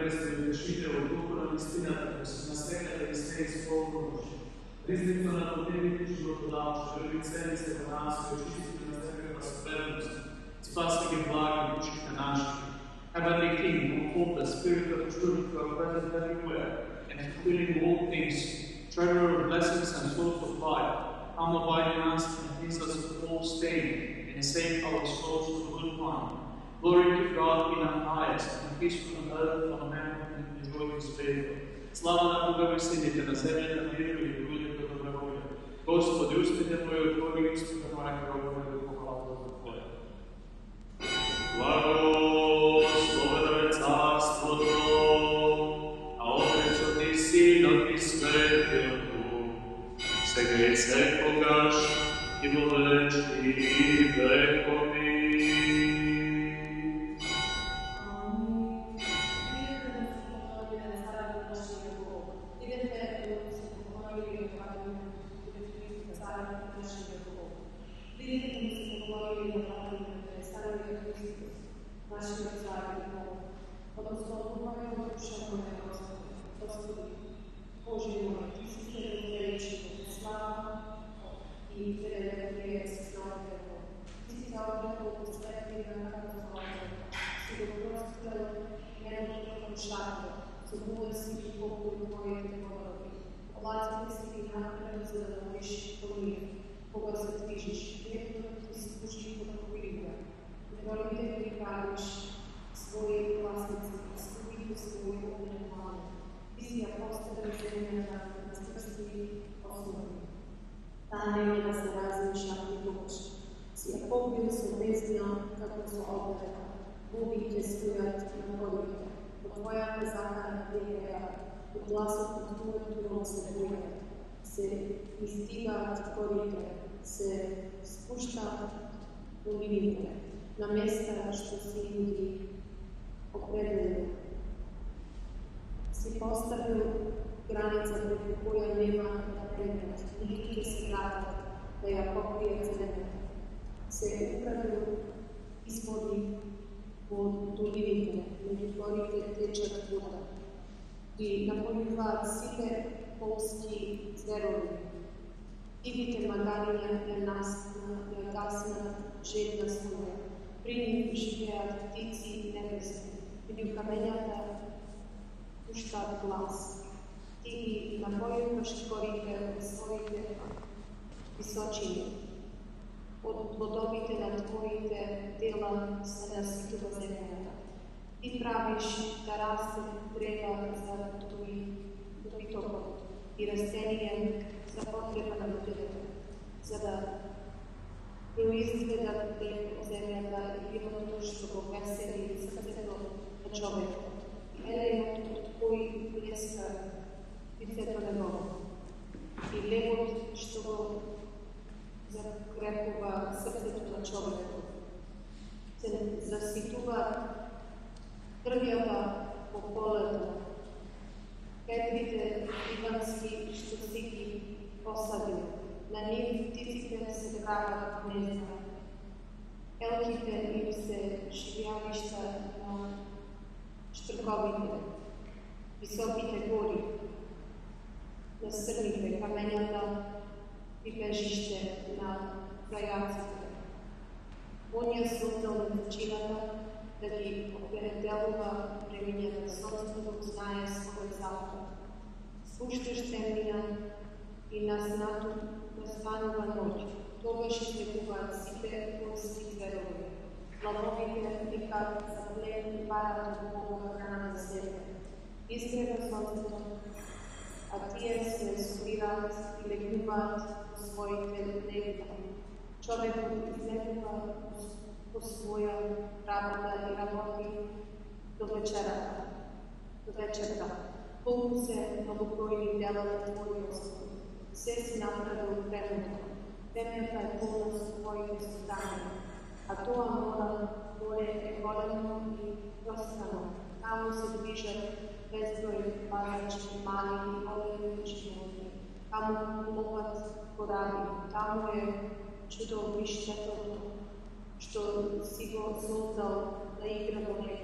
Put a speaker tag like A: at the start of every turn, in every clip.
A: predstavljaju rešitelja od duhovnog istinata, koji su nas nekada i sve ispolovnoši. Riznica na potemiti životodavče, želi cenice po nas, koji očistite na zemlju prospernost, spasi ga blagim dušite naših. Heavenly King, who hold the Spirit of truth are present everywhere, and fulfilling all things, treasure of blessings and source of life, come abide in us and cleanse us of all stain, and save our souls to the good one. Glory to God in our highest, and peace on earth for men who enjoy His favor. Слава на Бога висините, на земя на миру и людите доброволja. Господи, устите Твои отвори, Господа моя гробове, да похвалва за Твоя. Благословено е царството, а Отецът и Синът и Светият Дух, сега и всекогаш и во вечни векови.
B: Нашего Царя Бога, благословенного душевного Господи, Божий мой, Ты си вечный, слава и Тебе слава Его. Ты си дал благословение на Твоя, си го простил едното душата, забува си Богу Твоите борови. Олазите си напред, за да молиш помир, кога се движиш, нето ти се пуши под хвилите. Молите да прикажеш свои властници, изкупите свои обвинения. Ти си апостолът земята на стърски основи. Та не да се размиша и думаш. Си е побил со бездна, како со облека. Бубите стоят на горите. По Твоята закана тегеја, по гласот на Твоето рог се бојат. Се издигаат горите, се спуштаат долините. На места што си ги определил. Си поставил граница преку која нема да преминат, ниту ќе се вратат да ја покрие земјата. Се управил извори во долините, меѓу горите течат вода. И напојуваат сите полски зверови. Дивите магариња ја гаснат жедна струја. При нив живеат птици небесни, меѓу камењата пуштаат глас. Ти ги напојуваш горите од своите височини. Од плодовите на Твоите дела се наситува земјата. Ти правиш да расте древа за добитокот и растенија за потреба на луѓето, за да произведат плед од земјата и виното што го весели срцето на човекот. Елејот од кој блеска лицето негово. И левот што го закрепува срцето на човекот. Се заситува трвјата по полето. Петрите ивански што си ги посадил. На нив птиците се прават гнезда. Елките им се живеалишта на штрковите, високите гори, на срните камењата прибежиште на зајаците. Он ја создал медицината да ги определува времењата, собствено знае свој закон. Спушташ темнина и на знату настанува ноќ. Тогаш излегуваат сите полски зверови. Лавовите викаат за плен и парат од Бога храна за себе. Изгрева сонцето, а тие се собираат и легнуваат во своите легла. Човекот излегува по своја работа и работи до вечерата. Колку се многобројни дела на Твој Господ. Се си направил времето. Земјата е полна со Твоите создания, а тоа море е големо и пространо. Таму се движат безброј пазачки, мали и големи животни. Таму пловат кораби. Таму е чудовиштето што си го создал да игра во него.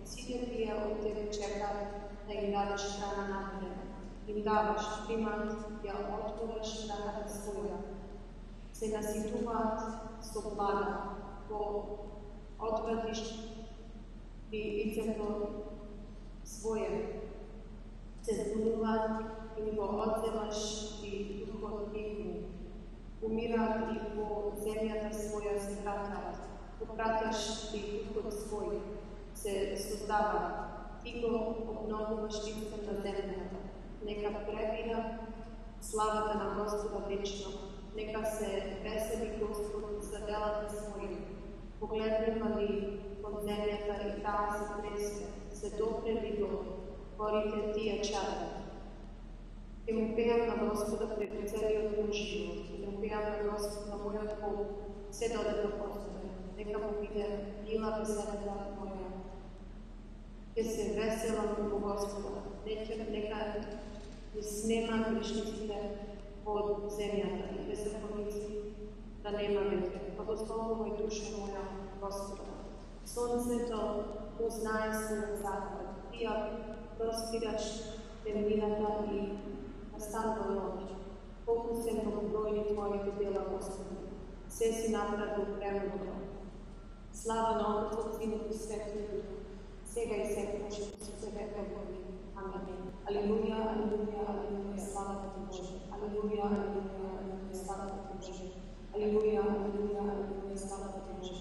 B: Ciljevi od tebe čeka da im dadaš hrana napred, im davaš primat, ja otvораš vrata svoja. Se наситуваат со блага, го отвратиш и лицето свое. Се збунуваат и го одземаш и духот нивну. Умираат и по земјата своја се вратаат. Попраташ и духот свој се создаваат. Ти го обновуваш лицето на земјата. Нека пребира славата на Господа вечно. Нека се весели Господ за делата своји. Погледнува ли под земјата и таа се тресе, се допре ли до горите тие чари. Ке му пеам на Господа преку целиот мој живот, ке му пеам на Господ на мојот Бог, се доде до постоја. Нека му биде мила беседата моја. Ке се веселам во Господа, нека не снема грешниците од земјата и беззаконици да нема веќе. Благословувај душа моја Господа. Сонцето узнае својот захват. Ти ја простираш темнината и настанува ноќ. Колку се многобројни твоите дела, Господи. Се си направил премудро. Слава на Отцот, Синот и Светиот Дух, сега и секогаш и во се векови. Амин. Алелуја, алелуја, алелуја, слава ти Боже. Алелуја, алелуја, алелуја, слава ти Боже. Алелуја, алелуја, алелуја, слава ти Боже.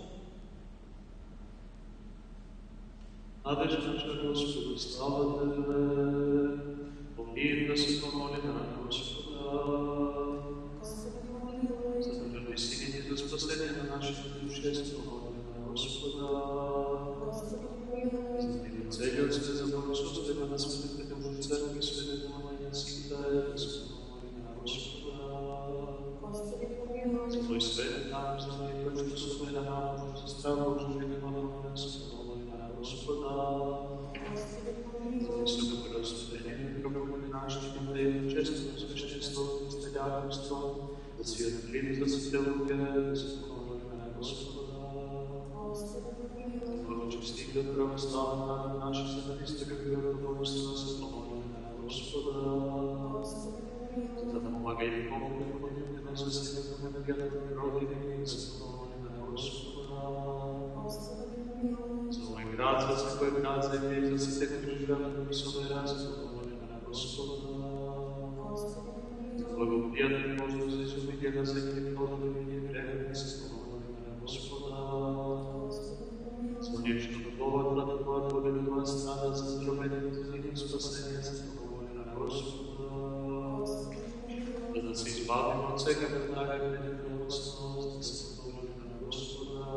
A: Надежда наша Господу, слава Тебе, помилуй да се помоли на Господа.
B: Господи, помилуй.
A: За да силите за спасение на нашите души, се помоли на Господа.
B: Господи, помилуй.
A: За целиот свет, за благословение на светите Божи церкви, светите Манинските, да се помоли на Господа.
B: Господи, помилуй.
A: За Твой свет нам, за Твой който славена нам, за страх Божи, да се помоли на Господа.
B: Господи, помилуй.
A: За високо благословение, пробовали нашите млади, честно свещенство, стелярство, за свет клин, за светелуке, да се помоли на Господа.
B: Господи, помилуй.
A: Благочестиве православна наши съдействия, каквито Божества се помоли на Господа.
B: Господи, помилуй.
A: За да помагай и помогни на съседите на вярата родини, да се помоли на Господа.
B: Господи, помилуй.
A: За мой град, за всякой град, за и за всеки, които живеят на високой раз, да се помоли на Господа.
B: Господи, помилуй.
A: За благоприятен Божий за изобилие на всеки плодове и време, да се помоли на Господа. Сонечното Бога, Твоя Твоя победова страна, за здравение, за ним спасение, за помоли на Господа. За да се избавим от всяка веднага неприятност, да се помоли на Господа.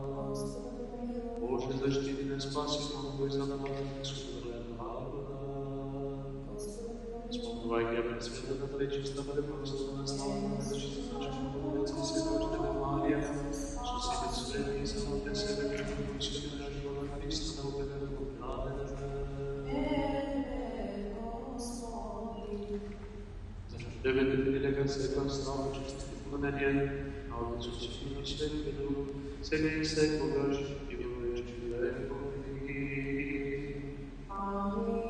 A: Боже, защити ме, спаси Бога и заплати Господа. Спомнувай ги пред светата пречиста, преблагословена слава на защита нашата Богородица, Святочна Мария, со сите свети и самоте себе, като учите на живота Христа, да убедем го праведен. За Тебе да прилега всяка слава, чест и поклонение, на Отцу и на Светия Дух, сега и секогаш и во вечни векови.
B: Амин.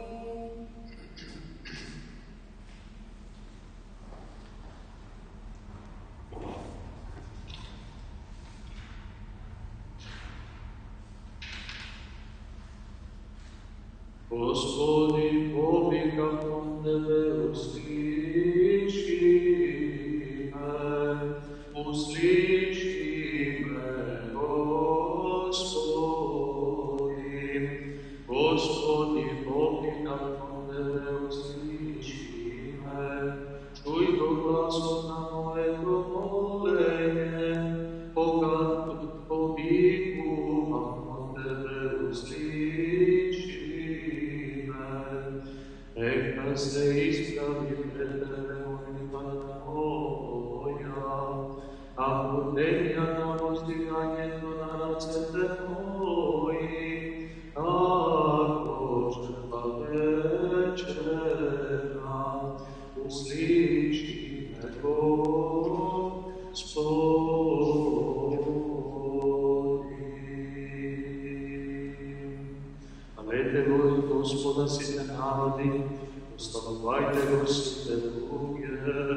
A: Господи, повикам към Тебе, услыши ме, Господи. Господи, повикам към Тебе, услыши ме, чуй го гласот на моето моление, когато повикувам към Тебе, услыши. Нека се изправи пред Тебе молитвата моя, а будења на воздигањето на ръцете мои, ако жртва вечерна, услыши ме Господи.
C: Proslavujte Gospoduje.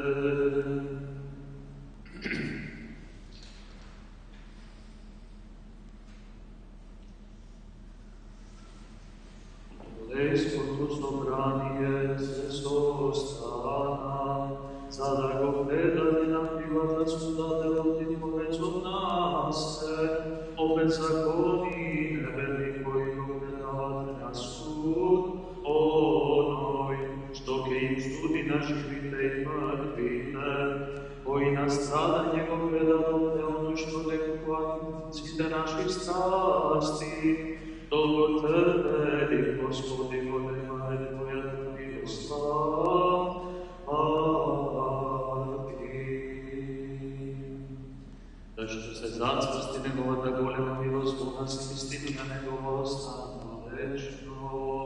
C: Lejsko sobranje se sostana, sada go predali nam privata sudate od poveć od nas, opet zakoni neveliko i ogledati na sud, onoj, što ke im studi na živite i mrtvine, koji na stradanje go predalo, ne ono što nekukvancite naših strasti, Dolgo trpeli, Gospodi, godima je Tvoja milost, da što se zacvrsti njegova da golema milost u nas i istinu na njegovo ostano večno.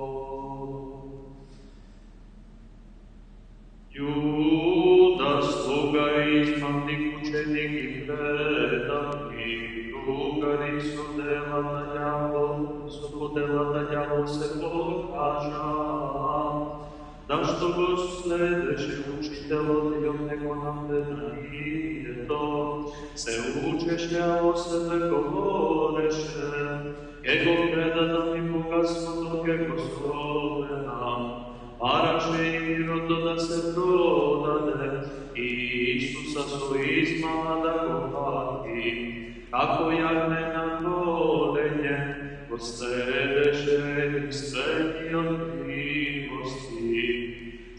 C: Judas, toga izmamnik učenik i predavnik, drugari su dela da djavol se pokaža, da što Gost sledeće učiteljom nego nam nije to, se učešlja o sebe govoreše, jego predada mi bogatstvo dok je Gospodina, paraše i roto da se prodade, i Isusa svoizmama da kohvati, kako jagne na golenje, posledeše i srednji od krivosti,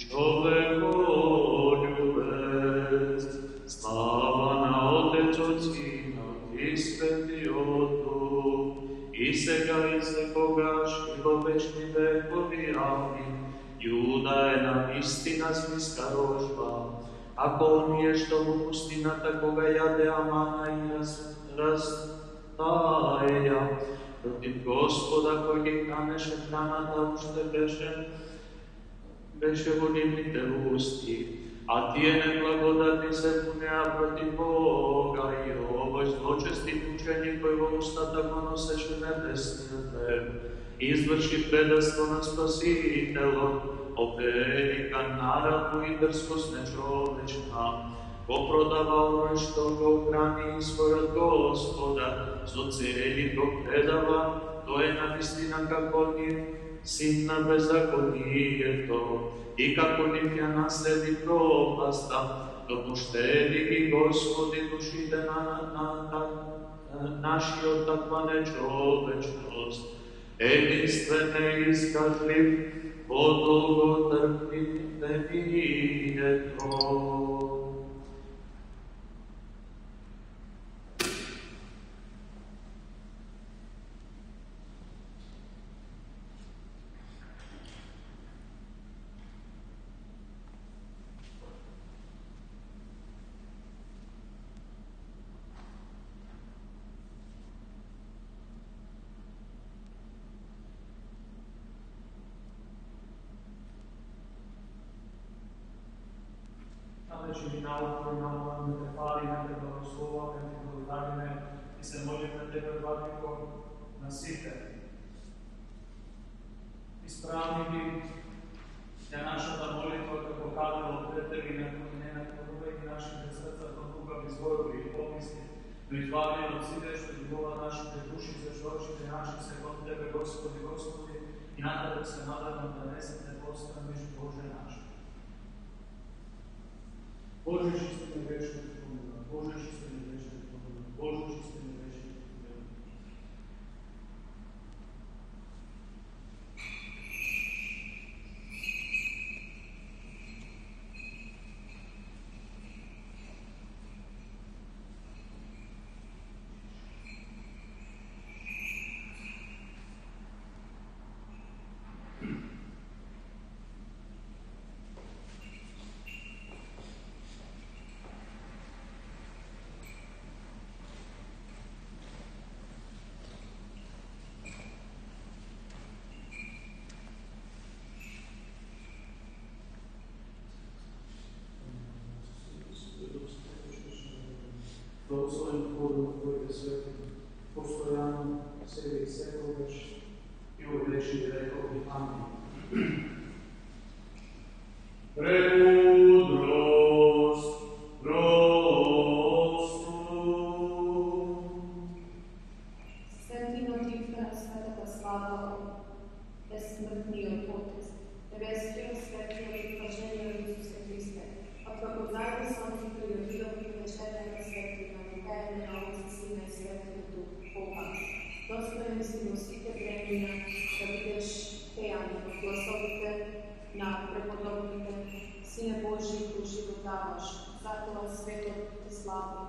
C: čovekoljubec, slava na Otec od Sina i Sveti od Duh, i sega i se kogaš i po večni vekovi amin. Juda je nam istina zmiska rožba, ako on je što mu pustina, tako ga jade amana i rastaja. Protiv Gospoda koji kaneše hrana da ušte beše vodimite usti, a tije neblagodati se pune, a protiv Boga i ovoj zločesti učenje koje vo usta tako noseše nebesni hleb, izvrši predastvo na Spasitelom, operika naravno i drskost nečovečna, ko prodava ono što go hrani svoj od Gospoda, zo cijeli go predava, to je nam istina kako ni sin na bezakonije to, i kako nitja nasledi propasta, dopušteni i Gospodi dušite naši od takva nečovečnost, jedinstvene iskažljiv, podolgo trpite nije to.
A: Čini nauku i namoram da te pali, na te blagoslova, na te blagodarine i se molim na tebe, Vladiko, nasite. Ispravni bi ja naša ta molitva kako kadilo pred tebi na njena uveki naših srca to duga izvoju i pomisli, no izbavljeno od sidešta ljubova naših dušice, šočite naših se kod tebe, Gospodi, Gospodi, i na tebe se nadam da nesete postaniš Bože naše. Bože čistine večne pomila, Bože čistine večne pomila, Bože čistine večne pomila. Blagoslovim Bogu Tvojega svetim, postojanu sebi i sebi već i u večni rekovi. Amin.
C: Премудрост просту.
B: Свети мотивка на светата слава, безсмъртният Отец, небесният светлият утвърждение от Исуса Христе, а како заедно Слънцето и отидох и вечерната светлина, витаене на Отца, Сина и Светлия Дух, Бога. Достоен си носите времена да бидеш пеян от гласовите на преподобните, Сине Божий, кој животаваш, затоа светот те слави.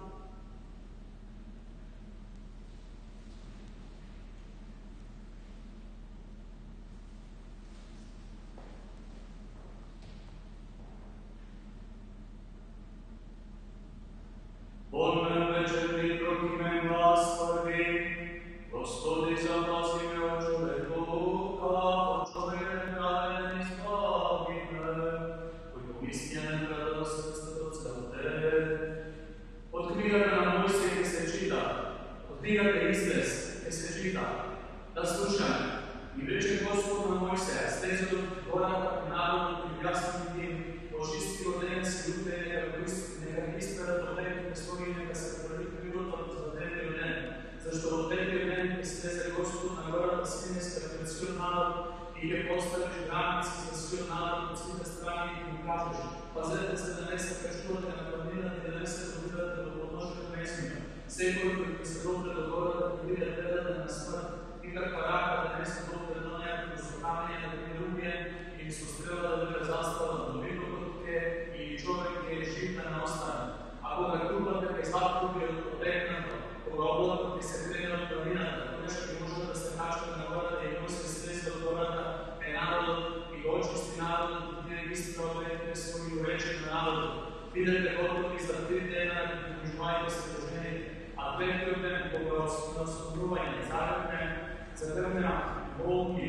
C: Божмен вечерни прокимен Господи, Господи, запаси ме от човекока, от човека да не избавиме, който истинен града да се представят целте. От книгата на Моисей ке се чита, от книгата Излез ке се чита, да слушаме. И рече Господ на Моисея, слезе от гората и народът и ясни им, очисти роденци люде, нека изперат родените свои, нека се прави природът за детия ден. Защо от детия ден слезе Господ на гората Синайска пред свир народ и ке поставиш граници за свир народ от свите страни и му кажеш: пазете се да не се качувате на планината и да не се добивате до подножка местния. Всекой, който се добре до гората, видя предата на смърт, никаква рака да не се добре до нея, до сухание на другия и со стрела да бъде застава до видовете и човек е жив да не остане. Ако га трупате кај златруби от одекнато, кога облакът ви се крene от планината, тогаш ќе може да се качва на гората и Мојсей слезе от гората е народот и го очисти народот и тие ги строите своји рече на народот. Бидете готови за 3 дена да поживајте се дружените, а третиот ден по възстановување загрбне болки.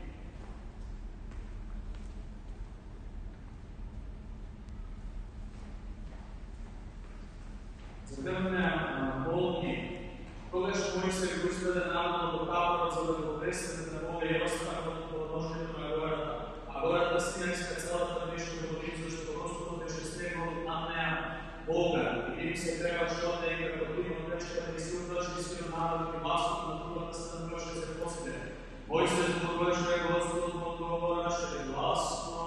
C: Загрбне болки. Тогаш Мојсей го изведе народот до таборот за да го пресвете на Бога и остана под подножието на гората. А гората Синайска целата беше води, зашто Господ беше стегнал над нея Бога. И им се требаше од неја како дим од печката и се удържи свир народ и гласот на другата страна беше се посиде. Мојсей зборуваше Господ одговораше гласно.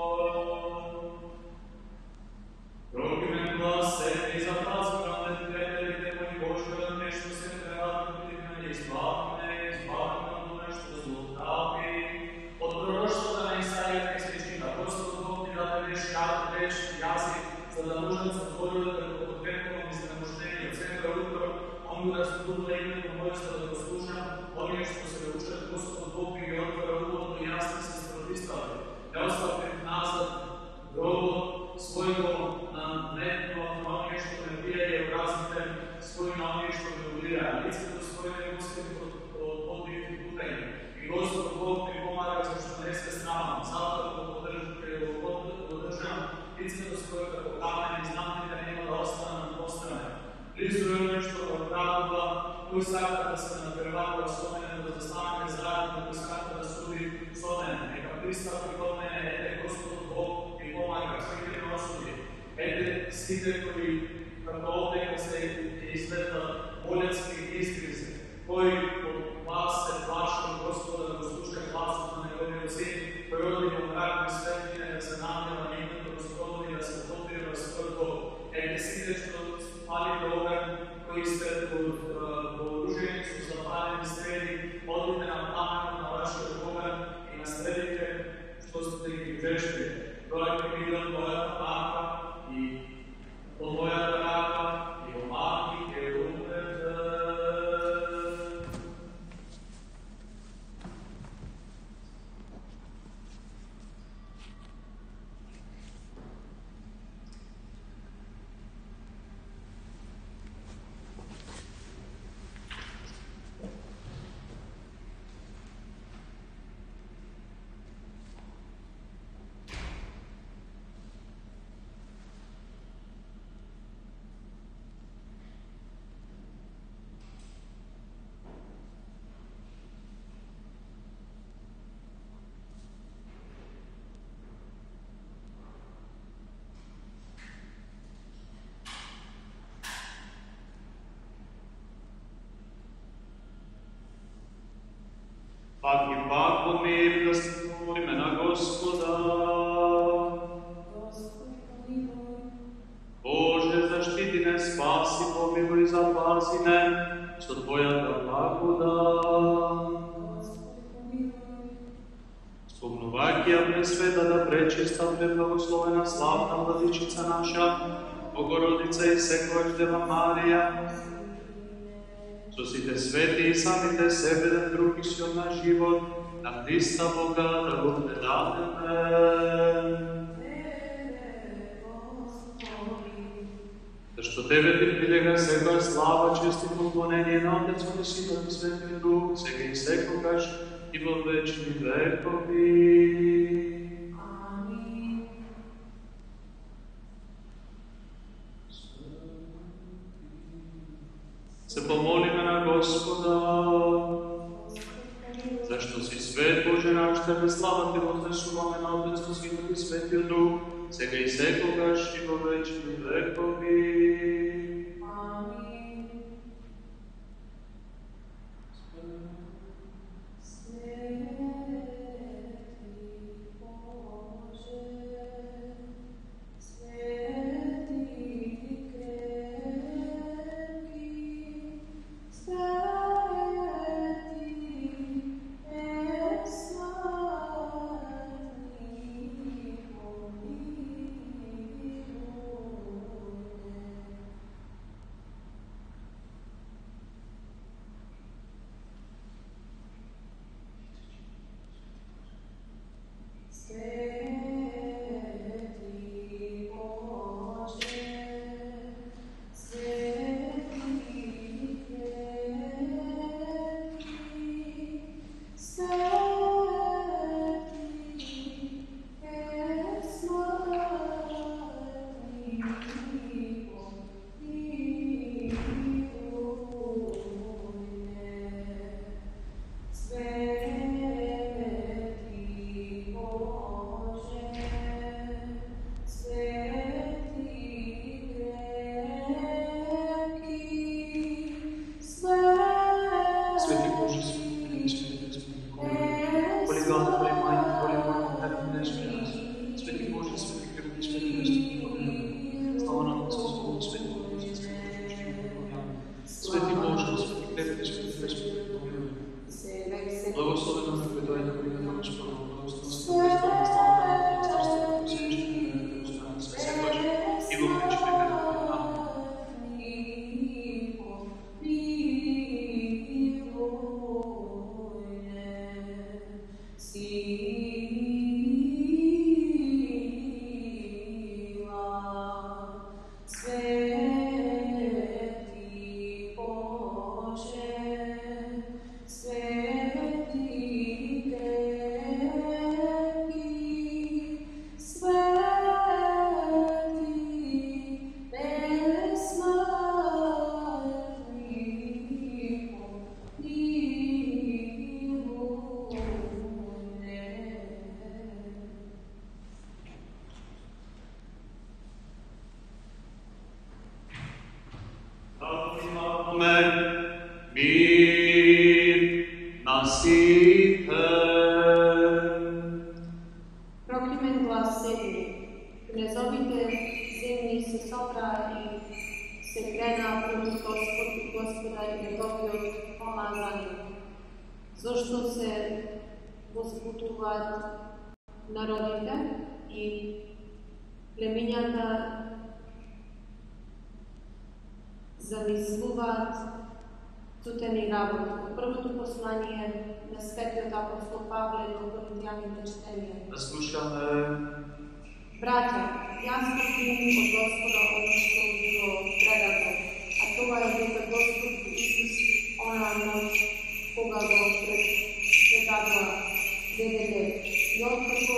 C: Прокимен глас се и запази пред пријателите мои Божјо да нешто се треба да не избавиме од нешто злоупотреби. Од пророштвото на Исаија ке се чита: Господ Бог ти даде реч јазик, за да може да се отвори да го подкрепувам изнемождение. Од секој утро он го разбудува името моје за да го слушам, оние што се учат Господ Бог и ги отвора уводно и јас се спротистави. Не остави назад гробот својго на нетно на оние што ме бијаје образните, свој на оние што ме удираја. Лицето своје не остави од подвиг и путање. И Господ Бог ми помага зашто не се срамам. Затоа го поддржам лицето своје како камен и знамните нема да останам постране. Близо е оној што го оправдува, кој сака да се напервакува со мене, да застанеме заедно, кој сака да суди со мене. Нека пристапи код мене, ете Господ Бог ми помага, кој ме осуди. Ете сите кои како одека се излетат болецки изгризи, кој од вас се плаши од Господа да го слуша гласот на неговиот син, кој оди во мрак и светлина да се намира на името Господа и да се потопира во свој Бог. Ете сите што спали во оган, кои сте вооружени со запалени стрели, одите на пламенот на вашиот оган и на стрелите што сте ги жешли. Дојде ми да мојата рака и по мојата рака и омаки ке умрете. Пак и пак помилуй да се молиме на Господа. Боже, заштити не, спаси, помилуй, запаси не со Твојата благодат. Спомнувајќи ја пресвета да пречиста, преблагословена, славна Владичица наша, Богородица и секојаш Дева Марија, со сите свети и самите себе да други си од наш живот, на Христа Бога да го предадеме. Зашто Тебе ти прилега секоја слава, чест и поклонение на Отецот и Синот и Светиот Дух, сега и секогаш и во вечни векови.
B: Амин.
C: Се помолиме на Господа, зашто си свет Боже наш, Тебе слава Ти вознесуваме на Отецот, Синот и Светиот Дух, сега и секогаш и во вечни векови.
B: Амин. Свети Боже, свети крепки, свети безсмъртни, Proklimen glas Sebi, knezovite zemlji se sobra i se krena protiv Gospoda i dobio pomazanje. Zašto se возбудуваат народите и племињата замислуваат сутени работи. Првото послание на светиот апостол Павле до Коринтијаните четење.
C: Да слушаме.
B: Браќа, јас примам од Господа оно што ви го предадов, а тоа е дека Господ Исус онаа ноќ кога го предадува дедете. И откако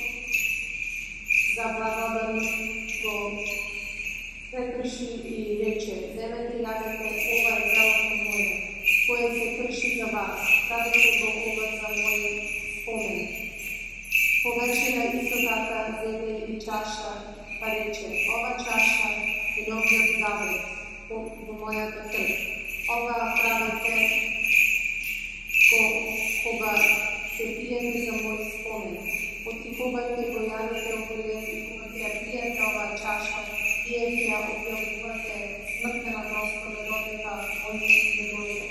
B: заблагодари го прекрши и рече: земете и јадете, ова е телото моје, кое се крши за вас, правете го ова за мој спомен. По вечера исто така зеде и чаша, па рече: ова чаша е новиот завет во мојата крв. Ова правете кога Нека за мой спомен. Отипувате боярите обилети, кумате пиете ова чаша, пиете ја објавувате смртта на Господа додека Он не дойде.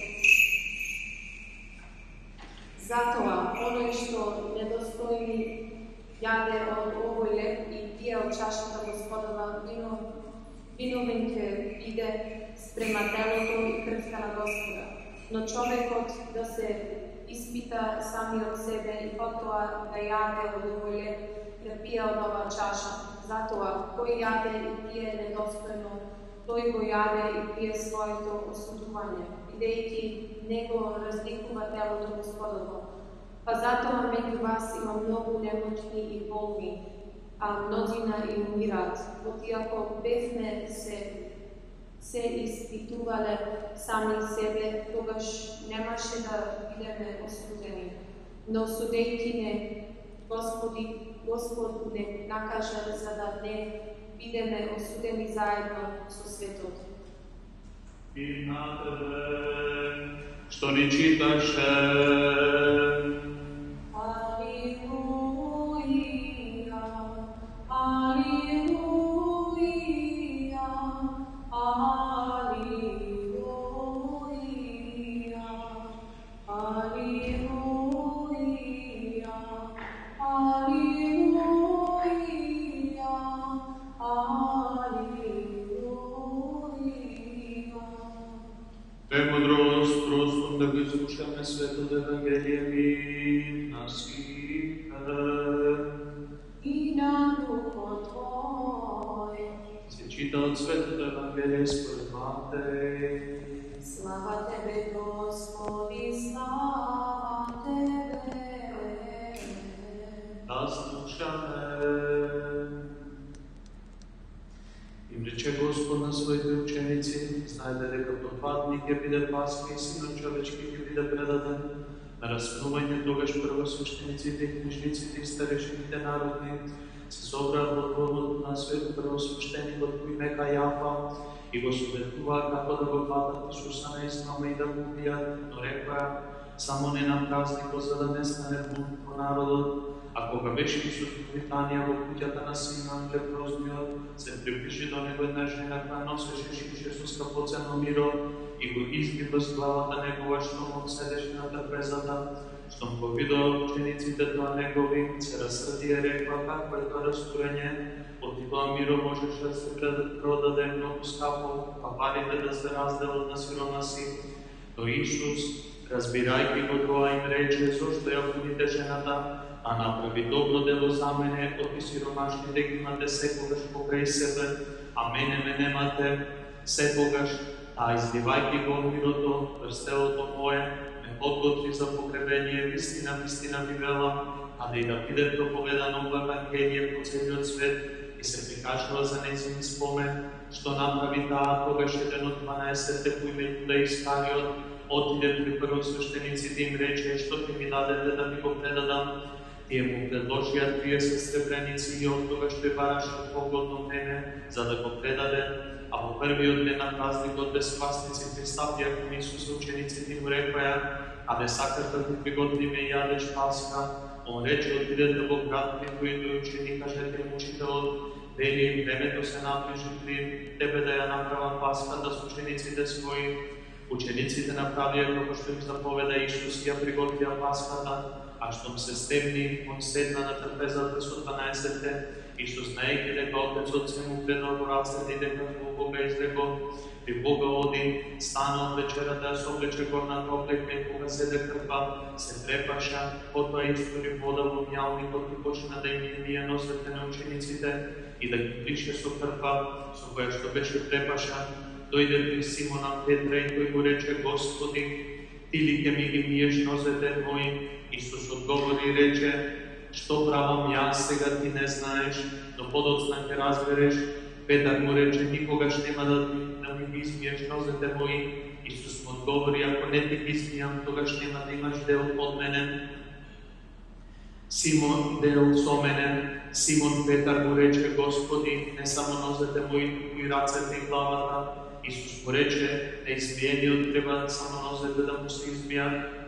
B: Затоа, оној што недостојни јаде од овој леп и пие од чашата Господова виновен ќе иде спрема телото и крвта на Господа. Но човекот да се испита самиот себе и потоа да јаде од овој леп, да пие од ова чаша. Затоа, кој јаде и пие недостојно, тој го јаде и пие своето осудување, бидејќи него разликува телото Господово. Па затоа меѓу вас има многу немоćни и болни, а мнозина и умираат. Иако бевме се испитувале сами себе, тогаш немаше да бидеме осудени. Но судејќи не, Господ не накажа за да не бидеме осудени заедно со светот.
C: И на тебе, што ни читаше,
B: Алилуја, Алилуја, Алилуја, Алилуја, Алилуја, Алилуја.
C: премудрост, простом да го изслушаме Светото Евангелие и на свите.
B: И на духот Твој.
C: Се чита од Светото Евангелие според Матеј.
B: Слава Тебе, Господи, слава Тебе.
C: Да слушаме. Им рече Господ на своите ученици, знаете дека во два дни ќе биде Пасха и Синот човечки ќе биде предаден на распнување. Тогаш првосвещениците и книжниците и старешините народни се собраа во дворот на првосвещеникот по име Кајафа и го советуваа како да го фатат Исуса на измама и да го убијат, но рекоа само не на празникот за да не стане бунт во народот. А кога беше Исус во Витанија во куќата на Симеон лепрозниот, се приближи до него една жена која носеше шише скапоцено миро и го изби без главата негова, што му седеше на трпезата. Штом го видоа учениците тоа негови, се расрди и рекла какво е тоа растурење, од тоа миро можеше да се продаде многу скапо, а парите да се разделат на сиромаси. Но Исус, разбирајќи го тоа, им рече, зошто ја губите жената, а направи добро дело за мене, оти сиромашните ги имате секогаш покрај себе, а мене ме немате секогаш, а изливајќи го мирото врз телото мое, ме подготви за погребение. Вистина, вистина ви велам, каде и да биде проповедано ова Евангелие по целиот свет и се прикажува за нејзин спомен, што направи таа, тогаш еден од 12-те по име Јуда Искариот отиде при првосвещениците и им рече, што ќе ми дадете да ви го предадам. Тие му предложија 30 сребреници и од тогаш тој бараше погодно време за да го предаде, а во првиот ден на празникот безпасници пристапија кон Исус, учениците му рекоа, каде сакаш да ти приготвиме и јадеш Пасха? Он рече, отидете во град при тој ученик, кажете му учителот, вели им времето се наближи при тебе да ја направам Пасха со учениците своји. Учениците направија како што им заповеда Исус и ја приготвија Пасхата, а штом се стемни, он седна на трпезата со 12-те. Исус, знаејќи дека Отецот се му предал во рацете и дека во Бога изрекол, при Бога оди, стана од вечерата, ја соблече горната облекла и кога седе крпа, се препаша, потоа истори вода во мјалникот и почна да им мие носете на учениците и да ги брише со крпа, со која што беше препашан. Дојде при Симона Петра и тој му рече, Господи, ти ли ќе ми ги миеш нозете мои? Исус одговори и рече, што правам јас сега ти не знаеш, но подоцна ќе разбереш. Петар му рече, никогаш нема да ми ги измиеш нозете мои. Исус му одговори, ако не ти ги измијам, тогаш нема да имаш дел од мене. Симон дел со мене. Симон Петар му рече, Господи, не само нозете мои, туку и рацете и главата. Исус му рече, неизмиениот треба само нозете да му се измијат,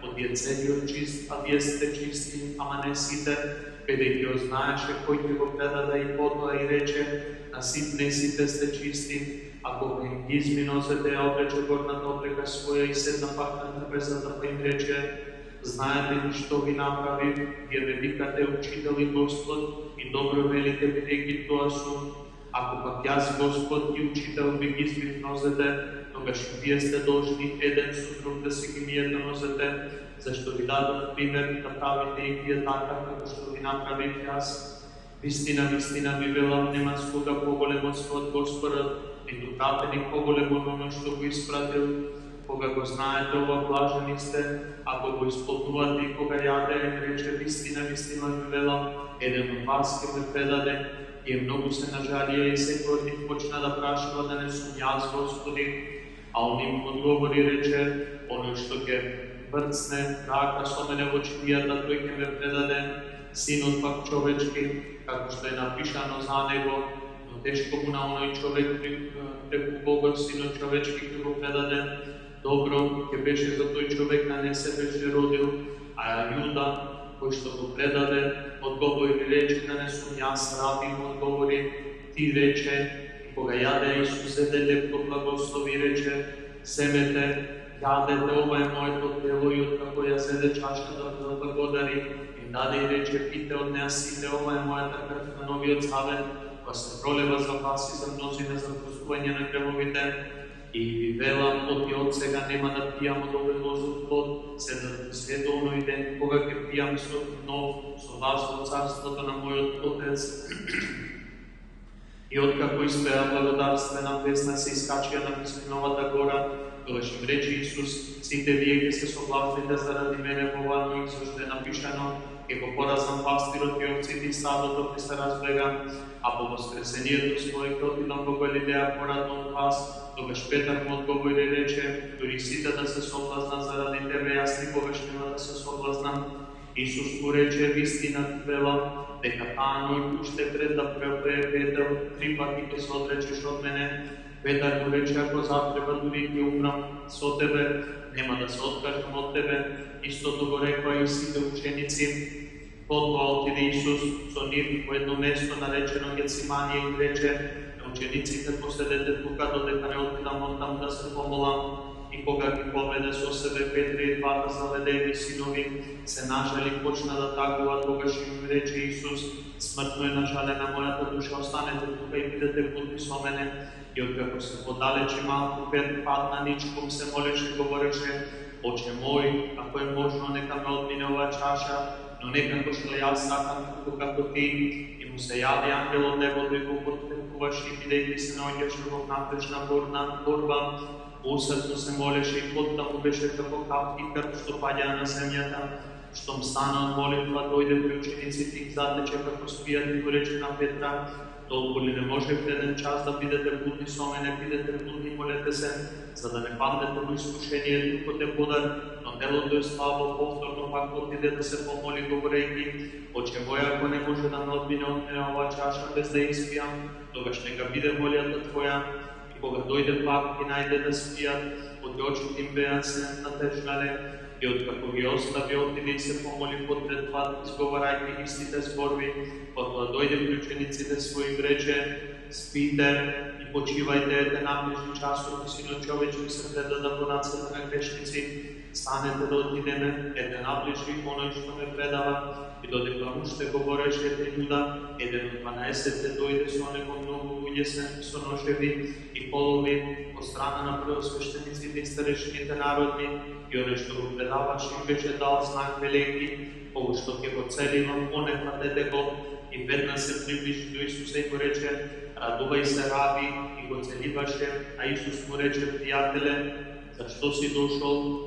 C: от je целиот чист, а вие сте чисти, ама не сите, каде ги ознаеше, кој ќе го предаде и потоа и рече, не сите сте чисти, ако ги изминосете, ја облече горната облека своја и седна пак на небесата, па им рече, знаете ли што ви направив, вие ме викате учител и Господ, и добро велите бидејќи тоа сум. Ако пак јас Господ и учител ви ги измив нозете, тогаш и вие сте должни еден со друг да си ги миете нозете, зашто ви дадов пример да правите и вие така, како што ви направив јас. Вистина, вистина ви велам, нема слуга поголем од својот Господ, ниту пратеник поголем од оној што го испратил. Кога го знаете ова, блажени сте, ако го исполнувате и кога јаде, рече, вистина, вистина ви велам, еден од вас ќе ме предаде. И многу се нажалија и секој од нив почна да прашува да не сум јас, Господи. А он им одговори рече, оној што ќе брцне рака со мене во чијата, тој ќе ме предаде, Синот пак човечки, како што е напишано за него, но тешко му на оној човек преку Богот Синот човечки ќе го предаде. Добро ќе беше за тој човек, а не се беше родил, а Јуда, кој што го предаде, одговори рече, да не сум јас, раби му одговори, ти рече, и кога јаде Исус седеле, го благослови рече, семете, јадете, ова е моето тело, и откако ја седе чашката да благодари, и даде и рече, пите од неа сите, ова е мојата крв на новиот завет, која се пролева за вас и за мнозина за простување на гревовите. И ви велам, од сега нема да пијам од овој лозов плод, се до оној ден, кога ќе пијам со вас во царството на мојот Отец. И откако испеа благодарствена песна, се искачија на Мислиновата гора, тогаш им рече Исус, сите вие ќе се соблазните заради мене во оваа, зашто е напишано, ќе го поразнам пастирот и овците и стадото ќе се разбега, а по воскресението своје ќе отидам во Галилеја порадно од вас. Тогаш Петар му одговори и рече, дури сите да се соблазнат заради тебе, јас никогаш нема да се соблазнам. Исус му рече, вистина ти велам, дека таа ноќ уште пред да препре Петар 3 пати ќе се одречеш од мене. Петар му рече, ако затреба дури ќе умрам со тебе, нема да се откажам од тебе. Истото го рекоа и сите ученици. Потоа отиде Исус со нив во едно место наречено Гециманија и рече, учениците, поседете тука додека не отидам оттам да се помолам. И кога ги поведе со себе Петра и двата заведени синови, се нажали, почна да тагуваат, тогаш им рече Исус, смртно е нажалена мојата душа, останете тука и бидете будни со мене. И откако се подалечи малку, Петр падна ничком, се молеше, говореше, Оче мој, ако е можно, нека ме одмине оваа чаша, но некако што јас сакам, како ти. И му се јави ангел од небото и го подкрепуваше, бидејќи се наоѓаше во напречна борба, усрдно се молеше и потта му беше како капки крв што паѓа на земјата. Штом стана од молитва, дојде при учениците и затече како спијат и го рече на Петра, толку ли не можете еден час да бидете будни со мене, бидете будни, молете се, за да не паднете во искушение, духот е подар, но телото е слабо, повторно пак отиде да се помоли, говорејќи, Оче мој, ако не може да ме одмине од мене оваа чаша без да испијам, тогаш нека биде волјата Твоја. И кога дојде пак и најде да спијат, од очите им беа се натежнале, и откако ги остави, отиде и се помоли потред това, изговарајќи истите зборови. Потоа дојде при учениците своји и рече, спите и почивајте, ете наближи часот и Синот човечки се предада во рацете на грешници. Станете да отидеме, ете наближи оној што ме предава. И додека уште говореше ете Јуда, еден од 12 дојде со него многу луѓе со ножеви и полови од страна на првосвештениците и старешините народни, и оној што го предаваше им беше дал знак велејќи, ово што ќе го целивам, понехнете го. И веднаш се приближи до Исуса и го рече, радувај се, раби, и го целиваше, а Исус му рече, пријателе, зашто си дошол?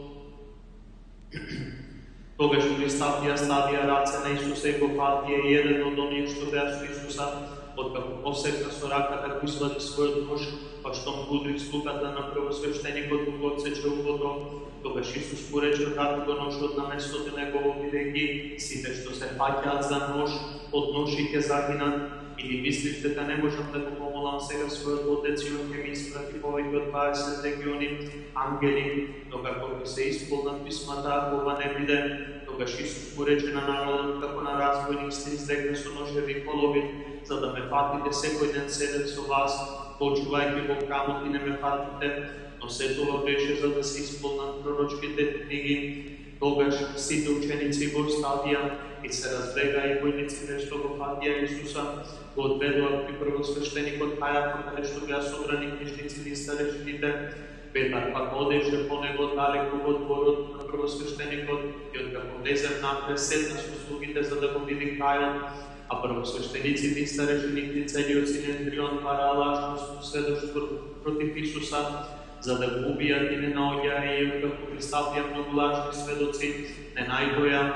C: Тогаш Христатија ставија раце на Исуса и го фатија и еден од оние што беа со Исуса, откако посекна со раката го извади својот нож, па штом го удри слуката на првосвештеникот го отсече ухото. Тогаш Исус му рече, врати го ножот на местото негово, бидејќи сите што се фаќаат за нож, од нож и ќе загинат. Или мислиш дека не можам да го помолам сега својот Отец и ќе ми испрати повеќе од 20 легиони ангели, но како ќе се исполнат писмата, ако ова не биде, тогаш Исус му рече на народот како на разбойник сте излегна со ножеви и колови, за да ме фатите секој ден седем со вас, почувајќи во храмот и не ме фатите, но се тоа беше за да се исполнат пророчките книги. Тогаш сите ученици го оставија и се разбега и војниците што го фатија Исуса, го одведоа при првосвештеникот Кајафа, каде што беа собрани книжниците и старешините. Петар пак одеше по него далеку во дворот на првосвештеникот и откако влезе внатре седна со слугите за да го види крајот, а првосвештениците и старешините и целиот Синедрион бараа лажно сведоштво против Исуса, за да го убијат и не наоѓаа и откако представија многу лажни сведоци, не најдоја,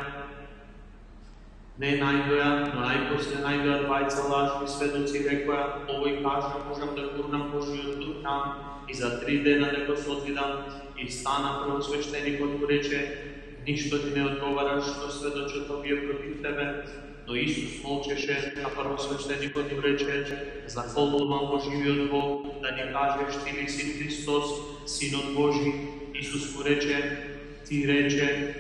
C: но најпосле најдоа двајца лажни сведоци, рекоа: овој кажа, можам да гурнам Божиот дух там, и за 3 дена не го созвидам. И стана првосвештеникот му рече: ништо ти не одговараш што сведочат овие против тебе. Но Исус молчеше, а првосвештеникот му рече: захолувам во живиот Бог, да ни кажеш ти ли си Христос, Синот Божи. Исус му рече: ти рече.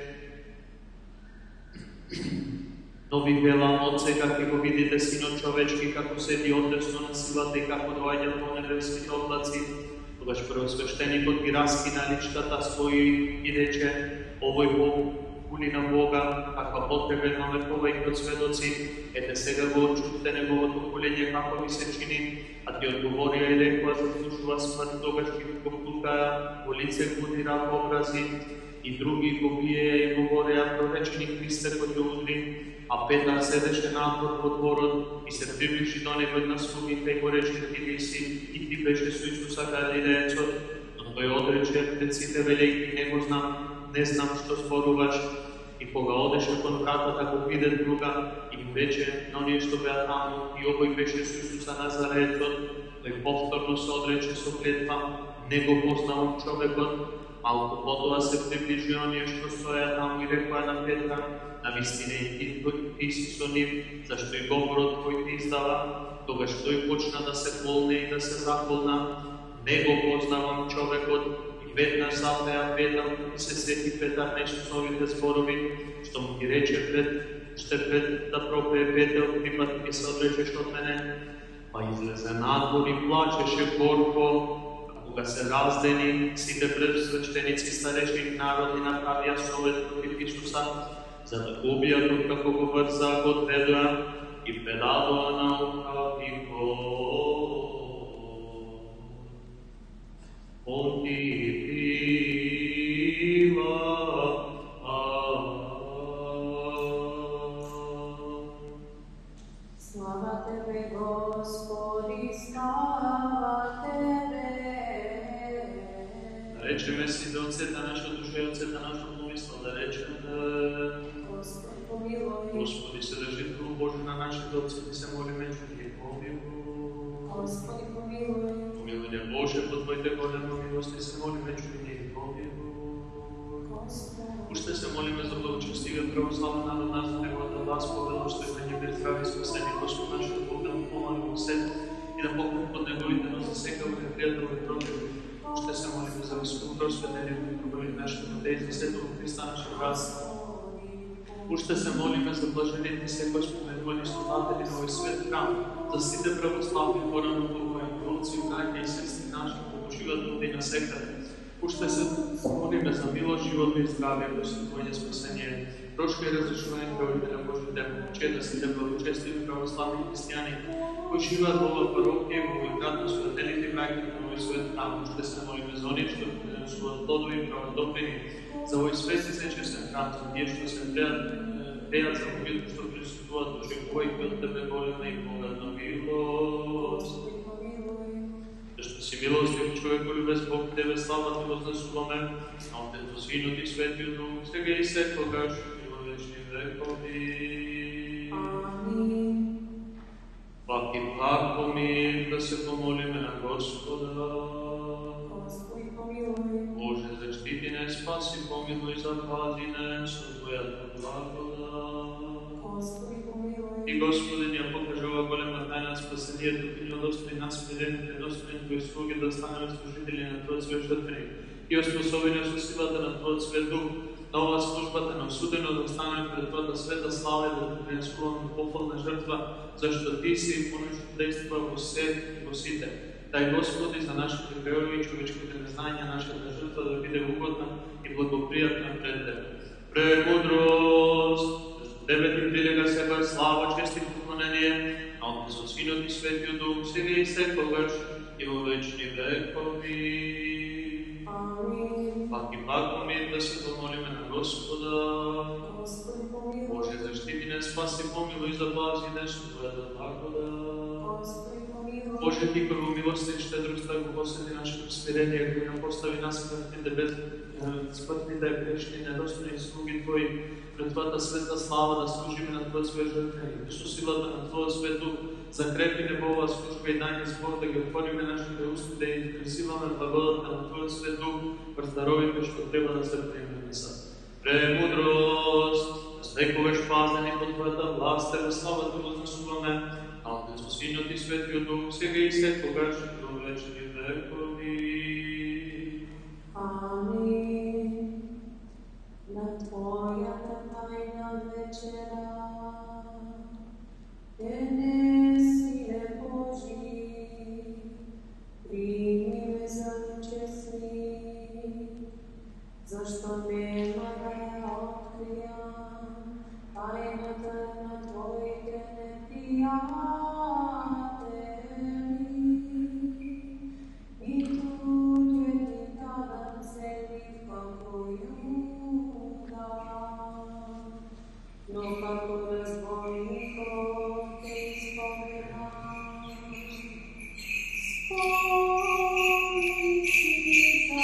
C: Но ви велам од сега ќе го видите Синот човечки како седи одесно на силата и како доаѓа по небеските облаци. Тогаш првосвештеникот ги раскина личката своји и рече: овој Бог куни на Бога, каква потребе имаме повеќе од сведоци, ете сега го чухте неговото кулење како ви се чини, а ти одговорија и рекоа: заслужува смрт. Тогаш ги го плукаа, во лице го удираа образи, и други го биеа и говореа: проречени Христе, кој го удри. А Петар седеше надвор во дворот и се приближи до него една слугите и го рече: ти ли си, и ти беше со Исуса Галилеецот. Но тој одрече деците велејќи: не знам што зборуваш. И кога одеше кон вратата, го виде друга и му рече на оние што беа таму: и овој беше со Исуса Назареецот. Тој повторно се одрече со клетва: не го познавам човекот. Малку потоа се приближи оние што стоја таму и рекоа на Петра: навистина и ти си со нив, зашто и говорот кој ти издава. Тогаш тој почна да се болне и да се заколна: не го познавам човекот. И веднаш запеа Петар и се сети Петар нешто со овите зборови, што му ги рече пред да пропее Петар: три пати ми се одречеш од мене. Па излезе надвор и плачеше горко. Кога се раздени, сите првосвештеници и старешни народи направија совет против Исуса, за да го убијат, откако го врзаа, го одведоа и предадоа на Каифа.
B: Слава тебе, Господи, слава тебе.
C: Речеме си да отсета нашата душа и отсета нашата мисла, да речеме:
B: Господи, помилуй.
C: Господи, Съдържител Божи на нашите отци, се молиме, че ги помилуй.
B: Господи, помилуй.
C: Помилуй не Боже, по Твоите големи милости, се молиме, че ги помилуй. Уште се молиме за благочестивиот православен народ, нас за неговата власт, повелоштво и на небе здрави спасени, Господ нашиот Бог да му помогне во се и да покрие под неговите нозе сека непријател и против. Уште се молиме за високо просветление и пробавите нашите надеи за светло Христа нашиот брат. Уште се молиме за блажените секој споменувани служители на овој свет храм, за сите православни порано духовни отци, браќа и сестри наши, кои почиваат овде и насекаде. Уште се молиме за милост, живот и здравје, просветување, спасение, прошка и разрешување гревите на Божите момчета, сите благочестиви православни христијани, кои живеат во оваа парокија, во овој град на суетелите браќа на овој свет храм. Уште се молиме за оние што принесуваат плодови и праводоприни за овој свет и сечесен храм, за тие што се беат за Богиот, што присутствуваат во живојќи од Тебе голема и богатна милост. Зашто си милостив човеколюбец Бог, Тебе слава Те вознесуваме, на Отецот, Синот и Светиот Дух, сега и секогаш и во вечни векови.
B: Амин.
C: Пак и пак по мир да се помолиме на Господа.
B: Господи, помилуй.
C: Боже, защити не, спаси, помилуй, запази не со Твојата благодат.
B: Господи, помилуй.
C: И Господи, ни ја покажува голема тајна Небесният, Ти милостивый нас, смиренните, достойни Твои слуги, да станем служители на Твоят свет жертвеник и оспособени со силата на Твоят свет дух, на ова службата на осудено да станем пред Твоята света слава и да Те принесуваме похвална жртва, зашто Ти си поношно действа во се и во сите. Дай Господи за нашите гревови и човечките незнања, нашата жртва да биде угодна и благоприятна пред Тебе. Премудрост, зашто Тебе Ти прилега себа слава, чест и поклонение, на Отцу, Синот и Светиот Дух, сега и секогаш и во вечни векови.
B: Амин.
C: Пак и пак помир да се помолиме на Господа.
B: Господи, помилуй.
C: Боже, защити не, спаси, помилуй и запази нещо Твоята благода.
B: Господи, помилуй.
C: Боже, Ти първо милостта и щедростта го посети нашето смирение, кои не постави нас смъртните, безсмъртните, грешни, недостойни слуги Твои, пред Твоята света слава да служиме на Твоя свет жертвеник. И со силата на Твоя свет дух, закрепи небова служба и дай ни збор да ги отвориме нашите уста, да изкресиваме благодата на Твоя свет дух, върху здоровите, що трябва да се приемеме са. Премудрост, вековеш пазени под Твоята власт, Тебе славата възнесуваме, а Отцу, Синот и Светиот Дух, сега и секогаш до вечни векови.
B: Амин. На Твоята тайна вечера, Сине Божи, прими ме за честни, зашто нема да ја откријам тајната на Твоите непријатели. И туѓе Ти дадам целив како Јуда, но како разбойникот Те исповедам. Спомни си за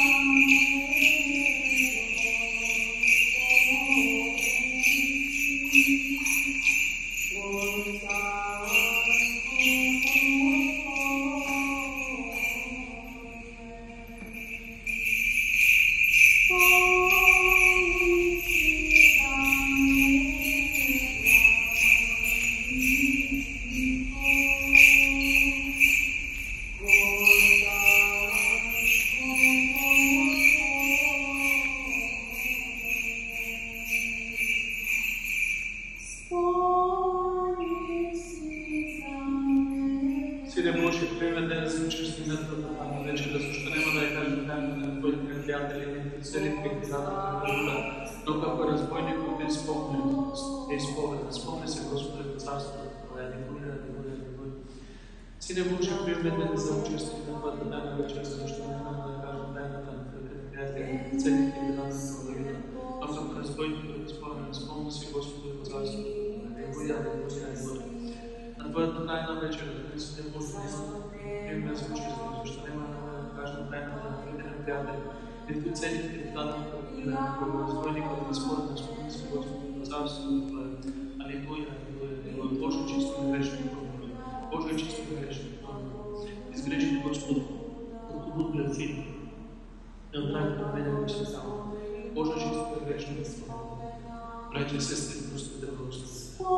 C: Сине Божи, приеме ден за участие на Твоята тайна вечера, защо нема да я кажем тайна на Твоите неприятели, не цели Твоите задата на но како разбойникот Те исповеда. Спомни се, Господи, в царството Твое, не буде. Сине Божи, приеме ден за участие на Твоята тайна вечера, защо нема да я кажем тайната на Твоите неприятели, не цели Твоите задата на но како разбойникот Те спомни се, Господи, в царството Твое, не буде. На Твоята тайна вечера, Христе Боже, приеме за участие, защо нема да кажем тайната на Твоите неприятели, нито целите Ти дадам како разбойникот Те спомни се, Господи, в царството Твое. Алилуја, алилуја, Боже, чисто и грешни помилуй. Боже, чисто и грешни помилуй. Изгрешни, Господи, като будле син, не отрави на мене вече само. Боже, чисто и грешни помилуй. Братя, сестри, простите, Господи.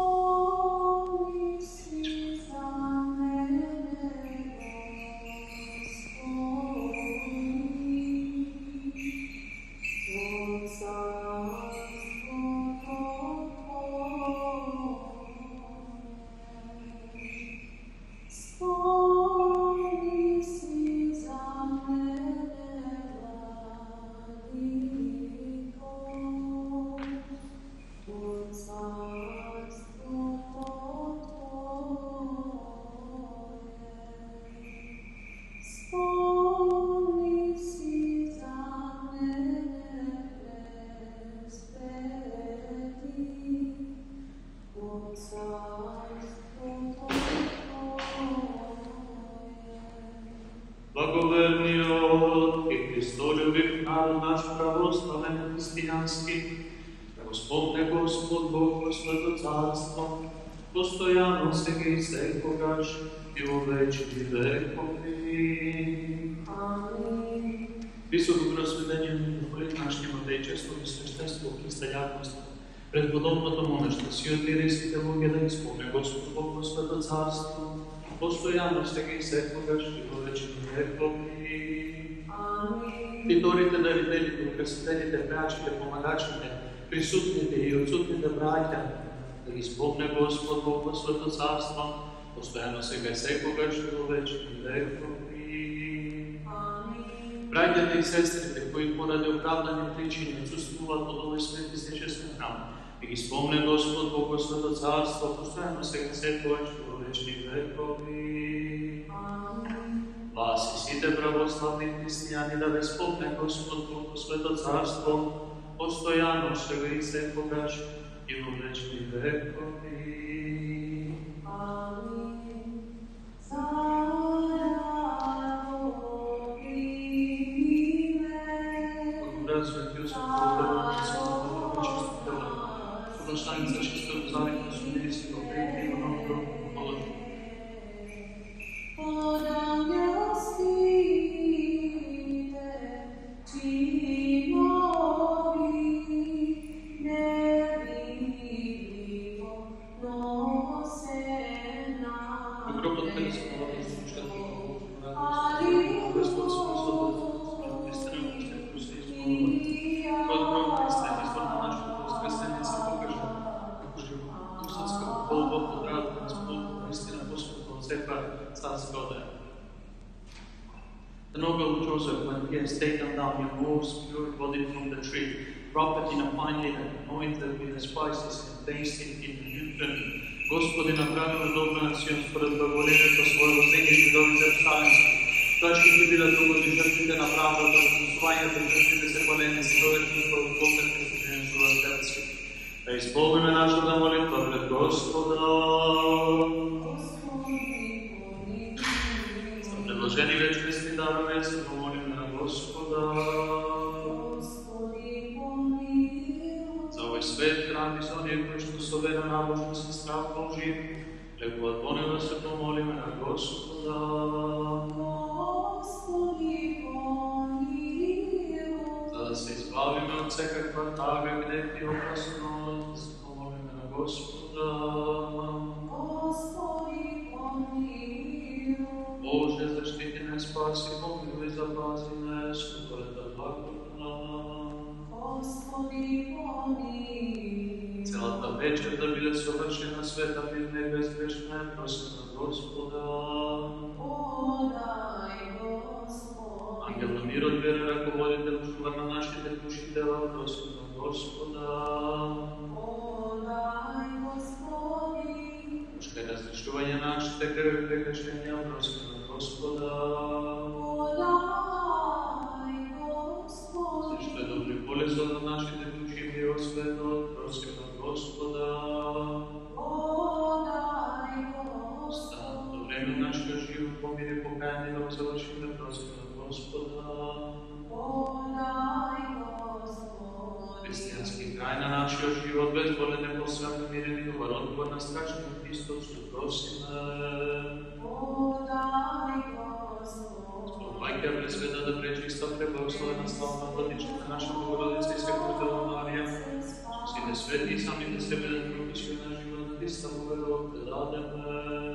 C: Благоверниот и Христолюбив народ наш православен християнски, да го спомне Господ Бог во своето царство, постоянно сега и секогаш и во вечни векови.
B: Амин.
C: Високо просведение на нашите матейчество и свещенство и стадятност. Пред подобното монещо си отиде и сите луѓе да ги спомне Господ Бог во своето царство, постоянно сега и секогаш и во вечни векови.
B: Амин.
C: Титорите, дарителите, украсителите, прячите, помагачите, присутните и отсутните братя, да ги спомне Господ Бог во Свето Царство, постоянно сега и секогаш и во вечни векови.
B: Амин.
C: Братята и сестрите, кои поради оправдани причини отсутствуват од овој свети стечесен храм, да ги спомне Господ Бог во Свето Царство, постоянно сега и секогаш и во вечни векови.
B: Амин.
C: Вас и сите православни християни да ве спомне Господ Бог во Свето Царство, постоянно сега и секогаш и во вечни векови.
B: Амин.
C: Благодаря Свети Освет, благодаря Господу, чисто тело, соглашаница чистото заветно судили си го пријати и много молот. Гробот къде се молот и случат Господ способен истина Христос се изпълнува. Кой гроб Христен, извор на нашето възкресение се покажа, како животинска болба под радата на Сподобна истина Господ от всяка царска одея. The noble Joseph, when he has taken down your most pure body from the tree, wrap it in a fine linen, anointed with the spices and placed it in the new tomb. Господи, направил удобна акция според благоволението своего свети дом Иерусалимски. Тоа ќе ги бидат угодни жртвите на правдата, послувањето и жртвите се полени с доверни под Бога Христијан Животерски. Да използваме нашата молитва пред Господа. За предложени вечности дарове се помолим на Господа. За овој свет, храм и за оние кои што со вера, набожност и страх Божи, лекуваат во него, се помолиме на Господа. За да се избавиме од секаква тага, гнев и опасност, се помолиме на Господа. Боже, защити ме, спаси, помилуј и запази ме, скупорета благодна. Целата вечер да биде совршена света мирна и безгрешна, просим на Господа. Ангел на мирот, верен раководител, чувар на нашите души и дела, просим на Господа. Пушкај разрешување на нашите греви и прегрешенија, просим на Господа. Што е добри полезот на нашите души и осветот, просим на Господа. Останато време нашиот живот помири покаяние да го завршиме, просим на Господа. Христијански крај на нашиот живот, безболен, непосредно мирен и добар одговор на страшниот Христос, што просиме. Спомагајќи пресвета да пречиста преблагословена славна владичка наша Богородица и Свекротела Марија, со сите свети и самите себе да пропишиме на живот на Христа Богород, да дадеме.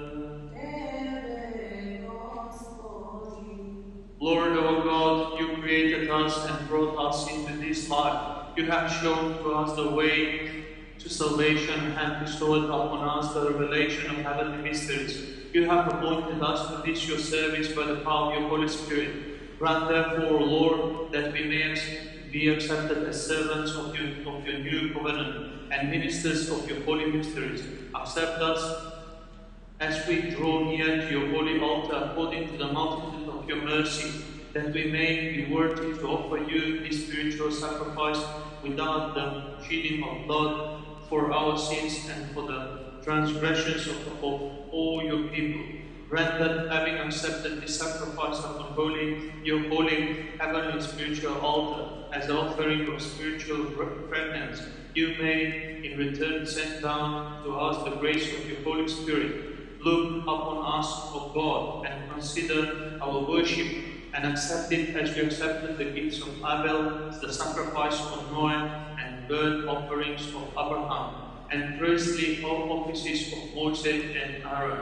C: Lord our God, you created us and brought us into this life. You have shown to us the way to salvation and bestowed upon us the revelation of heavenly mysteries. You have appointed us to this your service by the power of your Holy Spirit. Grant therefore, Lord, that we may be accepted as servants of your new covenant and ministers of your holy mysteries. Accept us as we draw near to your holy altar according to the multitude of your mercy, that we may be worthy to offer you this spiritual sacrifice without the shedding of blood for our sins and for the transgressions of all your people. Grant that, having accepted this sacrifice upon your holy heavenly spiritual altar as the offering of spiritual fragrance, you may in return send down to us the grace of your Holy Spirit. Look upon us, O God, and consider our worship, and accept it as we accepted the gifts of Abel, the sacrifice of Noah, and burnt offerings of Abraham, and priestly offices of Moses and Aaron.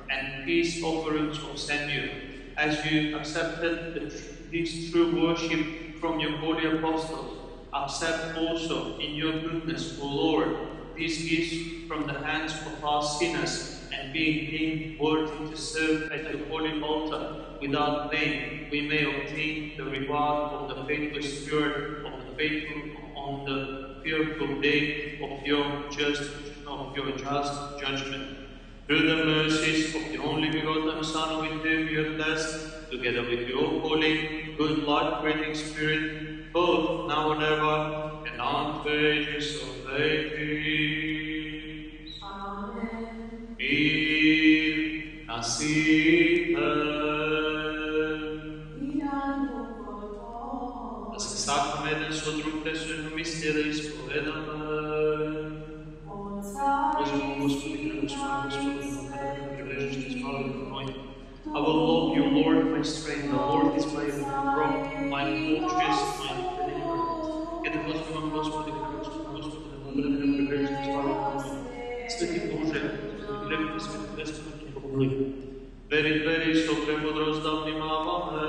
C: and peace offerings will send you. As you accepted this true worship from your holy apostles, accept also in your goodness, O Lord, these gifts from the hands of our sinners, and being deemed worthy to serve at your holy altar without blame, we may obtain the reward of the faithful spirit of the faithful on the fearful day of your just judgment. Through the mercies of the only begotten Son, with whom you are blessed, together with your holy, good, life-creating Spirit, both now and ever, and unto ages of ages.
B: Amen.
C: Ir nascita. Да се сакаме еден со друг, те со едно мистерие да исповедаме. I will love you, Lord, my strength. The Lord is my rock, my fortress, my deliverance. Это Господом, Господи, Святи Боже, грехи святи Господи, помилуй. Вери, што премудрост да внимаваме.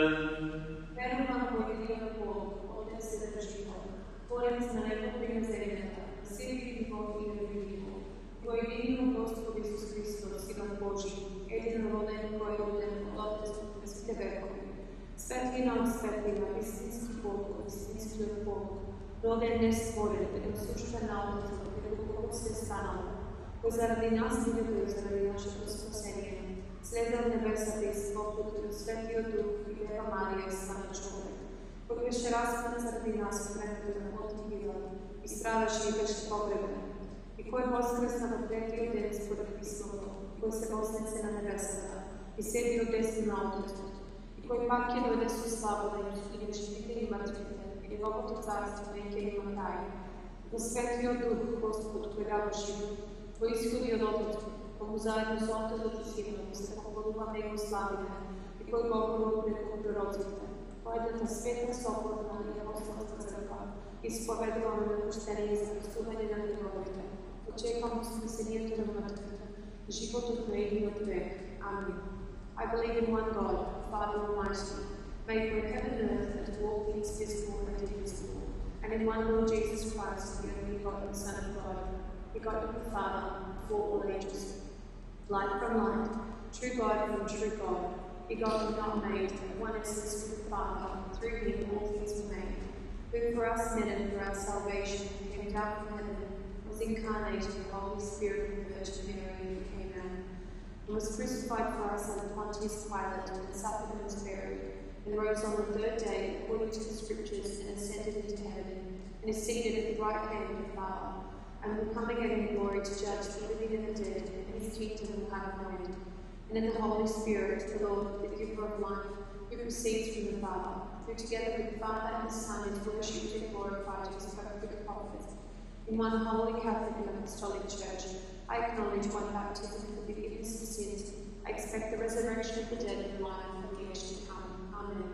B: Верувам во единиот Бог, Отец и Вседержител, Творец на небото и на земјата, сили видимо и невидимо, во единиот Господ Исус Христос, Синот Божи, единороден, кој е роден од Отец през сите векови. Светлина од светлина, истински Бог, истинскиот Бог, роден нестворен, едносущен на Отецот, Бог се станал, кој заради нас и заради нашето спасение, следел небесата и Святото, Светиот Дух и Дева Марија стана човек, кој беше распнат заради нас во времето на Понтија и страдаше и беше погребен, и кој воскресна во третиот ден според Писмото, кој се вознесе на небесата и седи од десно на Отецот, и кој пак ќе дојде со слава да им суди живите и мртвите, и неговото царство веќе има крај. Во Светиот Дух Господ кој дава живот, кој исходи од Отецот, кој му заедно со Отецот и Синот се поклонуваме и го славиме, и кој говори преку пророците, кој едната света соборна и апостолска црква, исповедуваме на крштение за крстување на греховите, очекуваме спасението на мртвите, животот на едниот век. Amen. I believe in one God, Father Almighty, maker of heaven and earth, and of all things visible and invisible, and in one Lord Jesus Christ, the only begotten Son of God, begotten of the Father, before all ages, light from light, true God from true God, begotten, not made, one essence with the Father, through him all things were made, who for us men and for our salvation came down from heaven, was incarnated in the Holy Spirit of the Virgin Mary, and became man, and was crucified for us under Pontius Pilate, and suffered and was buried, and rose on the third day according to the Scriptures, and ascended into heaven, and is seated at the right hand of the Father, and will come again in glory to judge the living and the dead, and his kingdom will have no end. And in the Holy Spirit, the Lord, the giver of life, who proceeds from the Father, who together with the Father and the Son is worshipped and glorified as perfect prophet. In one holy Catholic and Apostolic Church, I acknowledge one baptism for the forgiveness of sins. I expect the resurrection of the dead and life of the age to come. Amen.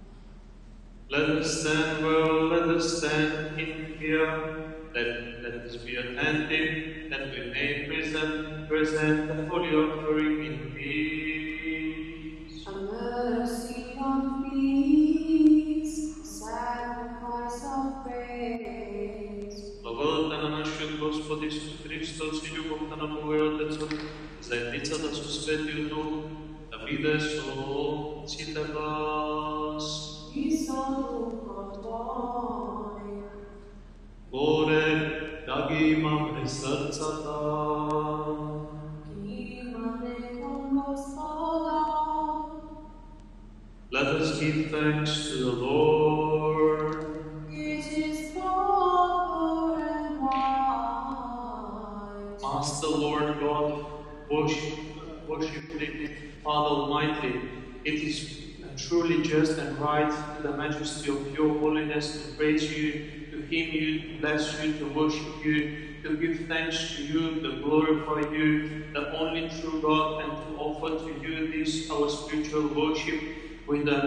C: Let us stand well, let us stand in fear. Let us be attentive, that we may present the holy offering in peace.
B: A mercy of peace, sacrifice of praise.
C: Благодата на нашиот Господ Исус Христос и љубовта на Богот Отецот, заедницата со Светиот Дух, да биде со сите вас.
B: И со духот твој.
C: Горе, да ги имаме срцата.
B: Имаме кон Господа.
C: Let us give thanks to the Lord.
B: It is proper and right.
C: Master, Lord God, worship thee, Father Almighty. It is truly just and right to the majesty of your holiness to praise you, to hymn you, to bless you, to worship you, to give thanks to you, to glorify you, the only true God, and to offer to you this our spiritual worship with a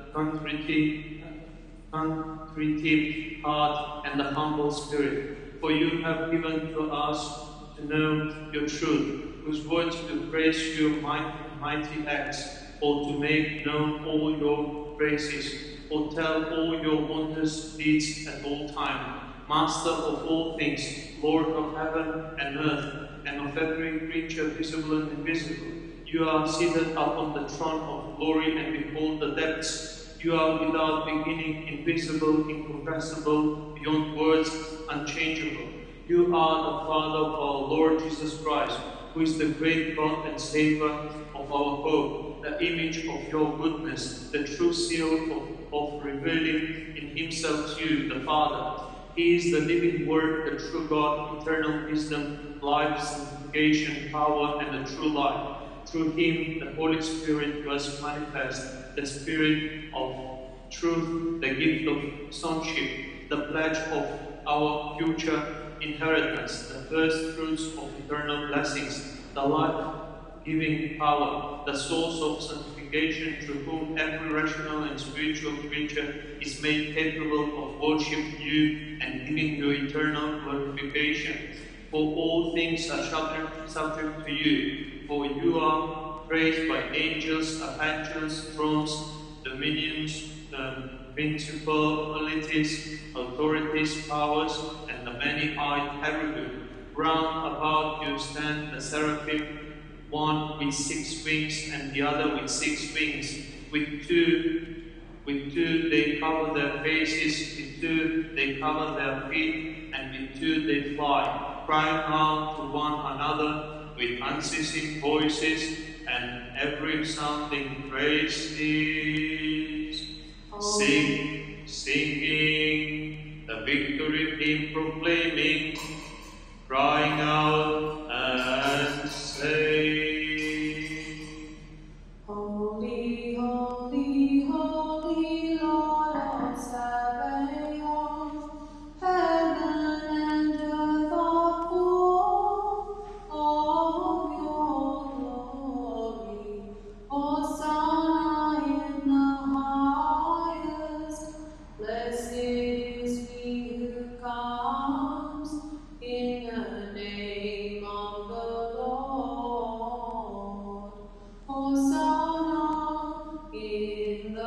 C: contrite heart and a humble spirit. For you have given to us to know your truth. whose words to praise your mighty acts, or to make known all your praises, or tell all your wondrous deeds at all time. Master of all things, Lord of heaven and earth, and of every creature visible and invisible, you are seated upon the throne of glory, and behold the depths. You are without beginning, invisible, incomprehensible, beyond words, unchangeable. You are the Father of our Lord Jesus Christ, who is the great God and Savior of our hope, the image of your goodness, the true seal of revealing in himself to you, the Father. He is the living Word, the true God, eternal wisdom, life, sanctification, power, and the true life. Through him, the Holy Spirit was manifest, the Spirit of truth, the gift of sonship, the pledge of our future inheritance, the first fruits of eternal blessings, the life-giving power, the source of sanctification, through whom every rational and spiritual creature is made capable of worshiping you and giving you eternal glorification. For all things are subject to you, for you are praised by angels, archangels, thrones, dominions, principalities, authorities, powers, and the many-eyed cherubim. Round about you stand the seraphim, one with 6 wings and the other with 6 wings. With two they cover their faces, with 2 they cover their feet, and with 2 they fly, crying out to one another with unceasing voices and every sounding praises. Singing the victory hymn proclaiming, crying out and saying,
B: Holy, holy, holy, Lord of Sabaoth, heaven and earth are full of your glory. Hosanna in the highest. Blessed is he who comes in the name of the Lord. Hosanna in the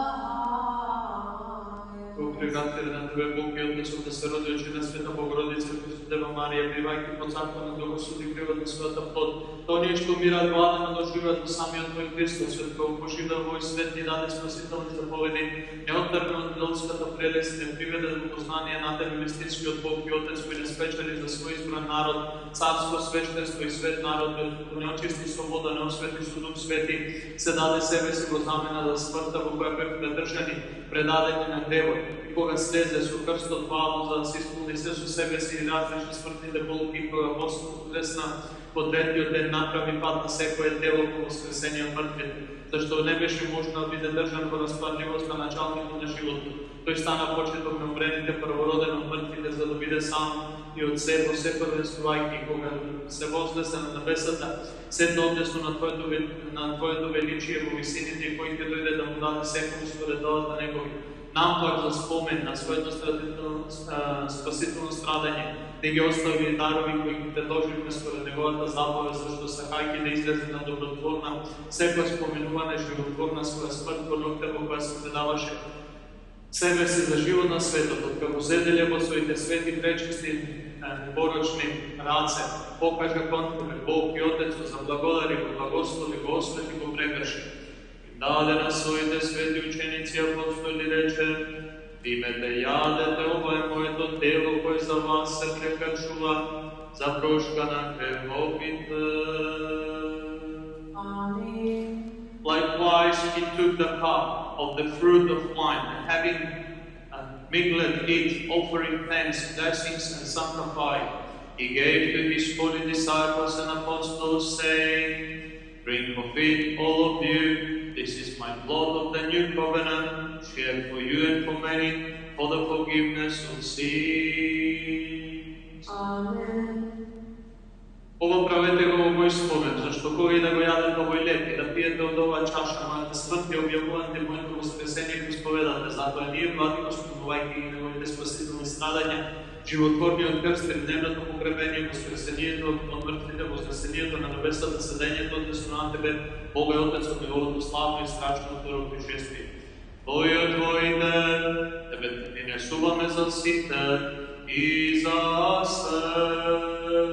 B: highest.
C: Бог прегател на Тебе, Бог и Отец, да се родиш на Света Богородица, Дева Марија, бивајќи под царство на Духот Свети, кревот на својата плод. Оние што умираат гладен, но живеат во самиот Твој Христос, свет кој поживел во овој свет и даде спасителни заповеди, не оттргна од делската прелест, не приведе до познание на Тебе, вистинскиот Бог и Отец, кој не спечели за свој избран народ, царство, свештенство и свет народ, кој не очисти свобода, не освети со Дух Свети, се даде себе си во замена за смртта во која бевме држани, предадени на гревот, и кога слезе со крстот валу за да се исполни се со себе си и разреши смртните болки, кога воскресна по третиот ден направи пат на секое тело по воскресение од мртвите, зашто не беше можно да биде држан во распадливоста началникот на животот. Тој стана почеток на умрените, првороден од мртвите, за да биде сам и од себе се првенствувајќи, кога се вознесе на небесата, седна одесно на Твоето величие во висините, и кој ќе дојде да му даде секој според делата негови. Нам пак за спомен на своето спасително страдање, да ги остави дарови кои ги предложивме според неговата заповед, зашто сакајќи да излезе на добротворна, секоја споменуване животворна своја смрт во ноќта во која се предаваше себе си за живот на светот, откако седеле во своите свети пречисти порочни раце, покажа кон Тебе, Бог и Отец, за благодари, го благослови, го освети, го прекрши. Даде на своите свети ученици апостоли рече, примете, јадете, ова е моето тело, кое за вас се прекршува, за прошка на гревовите.
B: Amen.
C: Likewise, he took the cup of the fruit of wine, and having mingled it, offering thanks, blessings, and sanctified, he gave to his holy disciples and apostles, saying, drink of it, all of you. This is my blood of the new covenant, shed for you and for many, for the forgiveness of sins.
B: Amen.
C: Ова правете го во мој спомен, зашто кога и да го јадете овој леп и да пиете од оваа чаша, мојата смрт ја објавувате моето воскресение и го исповедате. Затоа ние, владико, спомнувајќи ги неговите спасителни страдања, животворниот крстен, дневното погребение, воскресението от мъртвите, воскресението на небесата, седението от десно на Тебе, Бога и Отец от Неговото славно и страшно Второ пришествие. Твојот Твоите, Тебе Ти несуваме за сите и за се.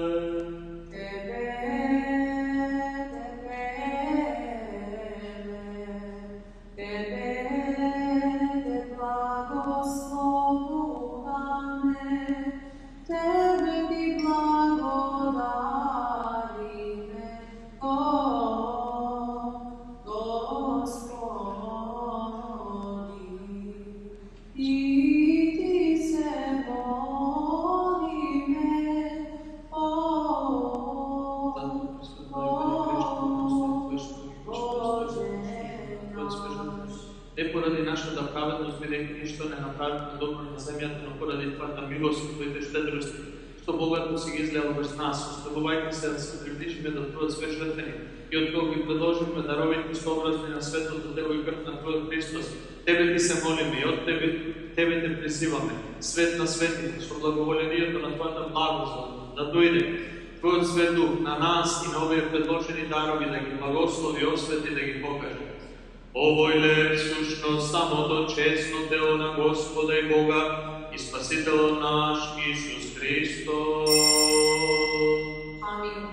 C: Богато си ги излял върз нас, оставувайки се да се приближиме до Твоят свет жертвеник и от кого ги предложиме даровите съобразни на светлото тело и кръв на Твоят Христос. Тебе Ти се молиме и от Тебе Те призиваме, свет на светите, с благоволението на Твоята благост, да дойде Твоят свет Дух на нас и на овие предложени дарови, да ги благослови, освети, да ги покаже. Овој леп сушно самото честно тело на Господа и Бога и Спасителот наш Исус Христос.
B: Амин.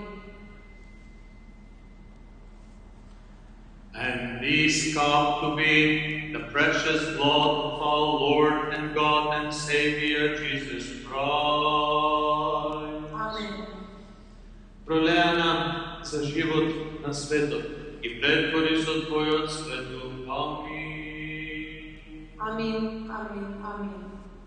C: And this cup to be the precious blood of our Lord and God and Savior Jesus Christ.
B: Amen.
C: Пролеана за живот на светот и претвори со Твојот свет Дух. Амин.
B: Амин. Амин. Амин.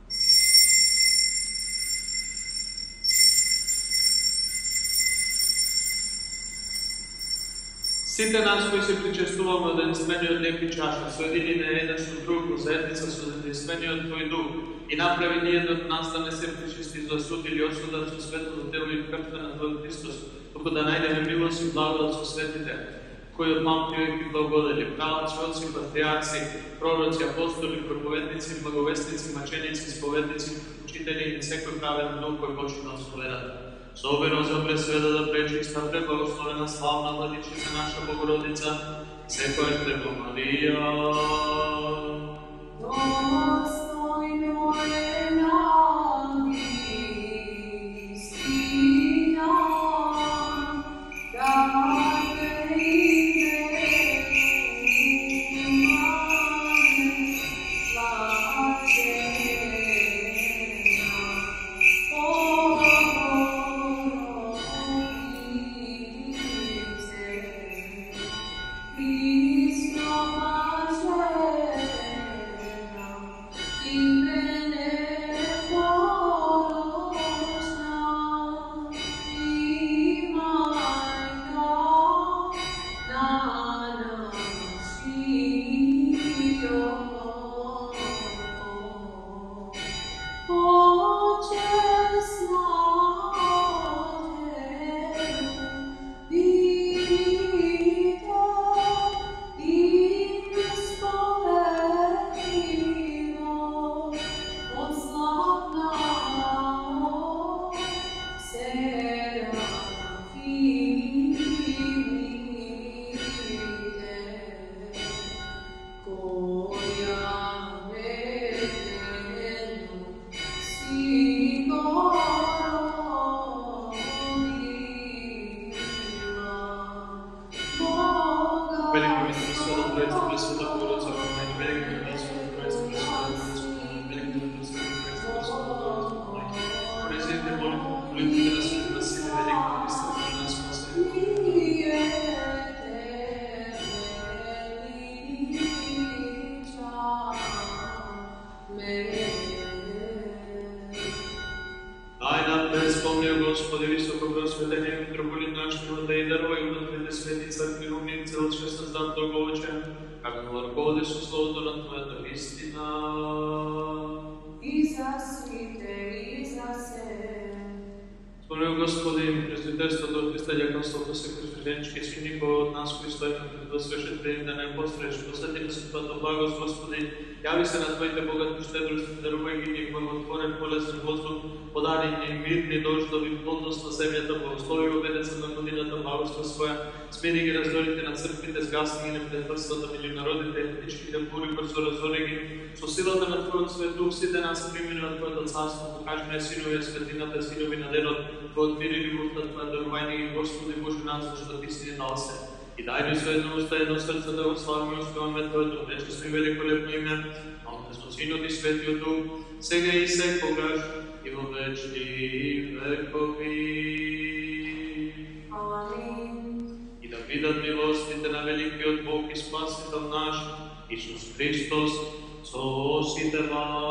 C: Сите нас кои се причестуваме од единствениот леп и чаша, соединени еден со друг, во заедница со единствениот Твој Дух и направи ни еден од нас да не се причисти за суд или осудат со светото тело и крвта на Твој Христос, туку да најдеме милост и благодат со светите, кои од памтио и благодели, правци, отци, патриарци, пророци, апостоли, проповедници, благовестници, маченици, споведници, учители и секој праведен дух кој починал со верата. Собено за пресведа да пречиста, преблагословена, славна Владичица наша Богородица, секој Тебе Марија.
B: Достойно е на вистина, да те
C: Твое, Господи, пресвитерство до Христа, дяконство, Господи, священнички, священник от нас, кои стоим пред свешен пред да не постреж. Посвети на святото благост, Господи, яви се на Твоите богати щедрости, дарувај ги ни благотворен, полезен воздух, подари ни мирни дождови, плодност на земјата, благослови обедеца на годината, благослов своја, смири ги раздорите на црквите, згасни ги непредврствата меѓу народите, етничките бури, кои се разори ги, со силата на Твојот свет дух, сите нас примени на Твоето царство, покажи на синови, светлината, синови на денот, Твојот мир и любовта Твоја, дарувај ни, Господи Боже нас, зашто Ти си ни дал се. И дай ни со едно уста, едно срце да го славиме и успеваме Твоето нечестно и великолепно име, а Отец, Синот и Светиот Дух, сега и секогаш и во вечни векови.
B: Амин.
C: И да видат милостите на великиот Бог и Спасител наш, Исус Христос, со сите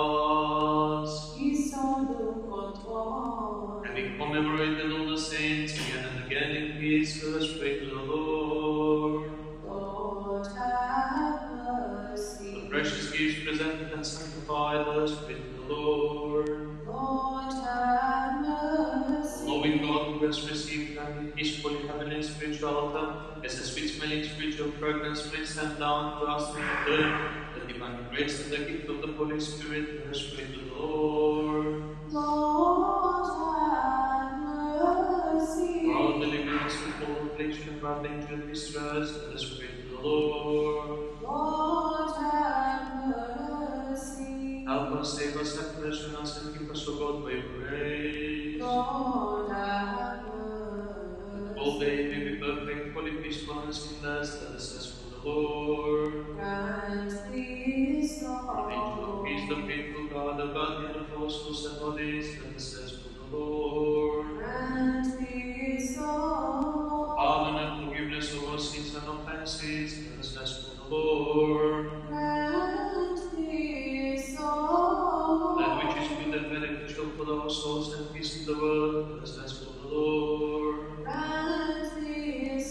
C: вас.
B: И со духот Твој.
C: Having commemorated all the saints again and again in peace, let us pray to the Lord.
B: Lord, have mercy.
C: The precious gifts presented and sanctified, let us pray to the Lord.
B: Lord, have mercy.
C: Loving God who has received them, His holy heavenly and spiritual altar, as a sweet-smelling spiritual fragrance, please send down to us in return the divine grace and the gift of the Holy Spirit, let us pray to the Lord.
B: Lord, have mercy.
C: For all deliverance from all affliction, from danger and distress, let us pray to the Lord.
B: Lord, have mercy.
C: Help us, save us, have mercy on us, and keep us, O God, by your grace.
B: Lord, have mercy.
C: All day may be perfect, holy, peaceful, and sinless, let us ask for the Lord.
B: Grant this,
C: For the angel of
B: Lord.
C: peace, the faithful God, the guardian of apostles and bodies, let us ask for the Lord.
B: Grant this, Lord.
C: Pardon and forgiveness of our sins and offenses, let us ask for the Lord.
B: Grant this, Lord.
C: That which is good and beneficial for our souls and peace in the world, let us ask for the Lord.
B: Grant this,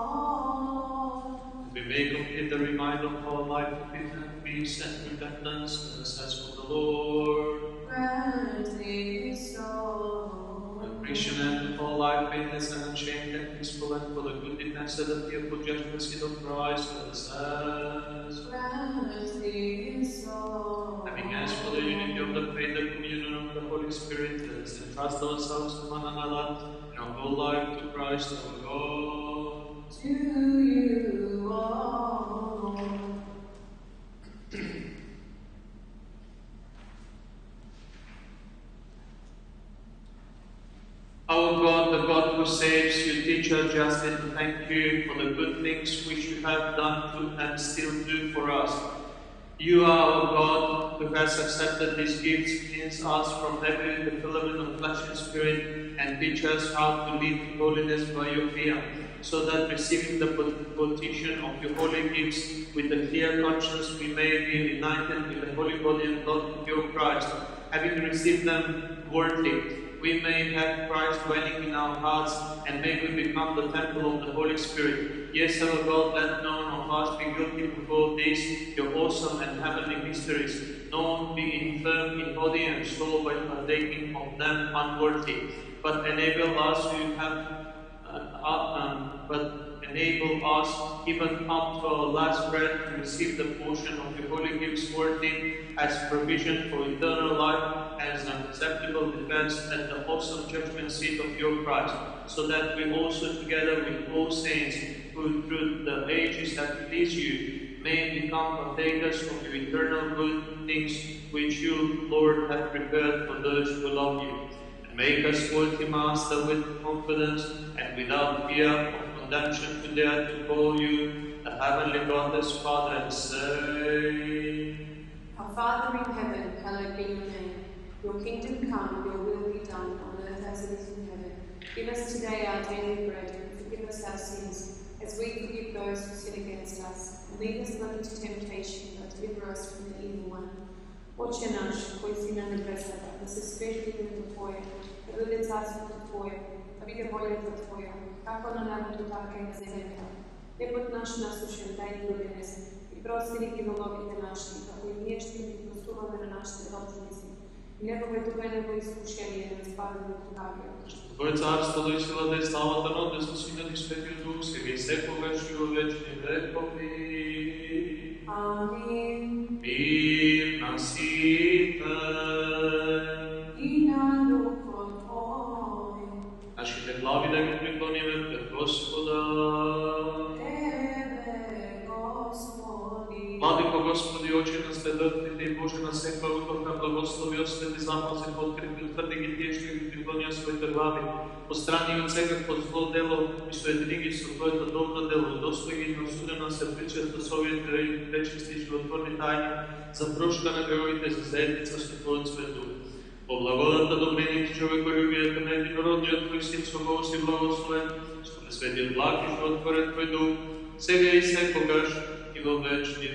B: Lord.
C: That we may complete the reminder of our life of faith and peace and repentance, let us ask for the Lord.
B: Grant this, Lord.
C: The Christian end of all life, faithless and unchained and peaceful, and for the good defense of the fearful judgment seat of Christ, let us ask.
B: Grant this, Lord.
C: Having asked for the unity of the faith, the communion of the Holy Spirit, let us entrust ourselves to one another and our whole life to Christ our God.
B: To you, Lord.
C: Our God, the God who saves, you teach us justly to thank you for the good things which you have done to and still do for us. You are our God who has accepted these gifts, cleanse us from every defilement of flesh and spirit, and teach us how to live in holiness by your fear, so that receiving the petition of your holy gifts with a clear conscience we may be united with the holy body and blood of your Christ. Having received them worthily, we may have Christ dwelling in our hearts, and may we become the temple of the Holy Spirit. Yes, our God, let none of us be guilty before these, your awesome and heavenly mysteries, nor be infirm in body and soul by partaking of them unworthy, but enable us even up to our last breath to receive the portion of your holy gifts worthy as provision for eternal life and as an acceptable defense at the awesome judgment seat of your Christ, so that we also together with all saints who through the ages have pleased you may become partakers of your eternal good things which you, Lord, have prepared for those who love you. And make us worthy, Master, with confidence and without fear of redemption to dare to call you the heavenly God as Father and say,
B: Our Father in heaven, hallowed be your name. Your kingdom come, your will be done on earth as it is in heaven. Give us today our daily bread, and forgive us our sins, as we forgive those who sin against us. And lead us not into temptation, but deliver us from the evil one. Отче наш, кой си на небесата, да се свежи името Твое, да бъде царството Твое, да биде волята Твоя, како на небото, така и на земята. Хлебот наш насушен дай ни го денес, и прости ни греховите наши, како и ние ще ги простуваме на нашите должници. Nepovedové nebo iskušenie, spálené trápia.
C: Tvoje cárstvo, to je sila, to je sláva, to je Syna, ty Svätý Duch, si je seko večného večne vekový.
B: Amen.
C: Mír na síte.
B: I na ducho tvoj.
C: Našite hlavy, tak prikloníme pred Gospoda. Владико Господи, очи на следовите и Боже на всеки уток на благослови, освети запази, подкрепи, утвърди ги тие, што ги приклоня своите глави. Пострани от всекакво зло дело и соедини ги со Твоето добро дело, достои ги на судена се причеста с овие речисти животворни тајни, за прошка на гревовите за заедница со Твојот свету. По благодата добрините човеколюбието на единородниот Твој Син со Бог си благословен, со пресветиот благ и животворен Твој Дух, сега и секогаш и во вечни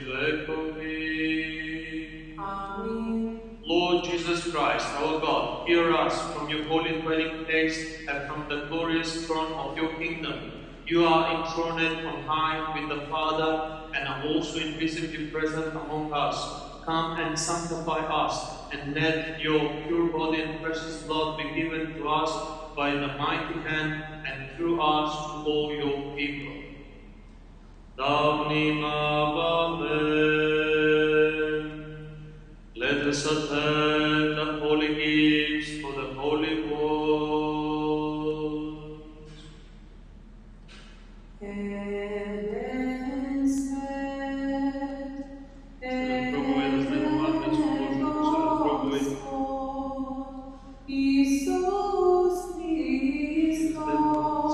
C: векови.
B: Amen.
C: Lord Jesus Christ, our God, hear us from your holy dwelling place and from the glorious throne of your kingdom. You are enthroned on high with the Father and are also invisibly present among us. Come and sanctify us, and let your pure body and precious blood be given to us by the mighty hand and through us to all your people. Davnim Amen. Let us attend the holy gifts for the holy words.
B: Jeden svet, Isus Hristos,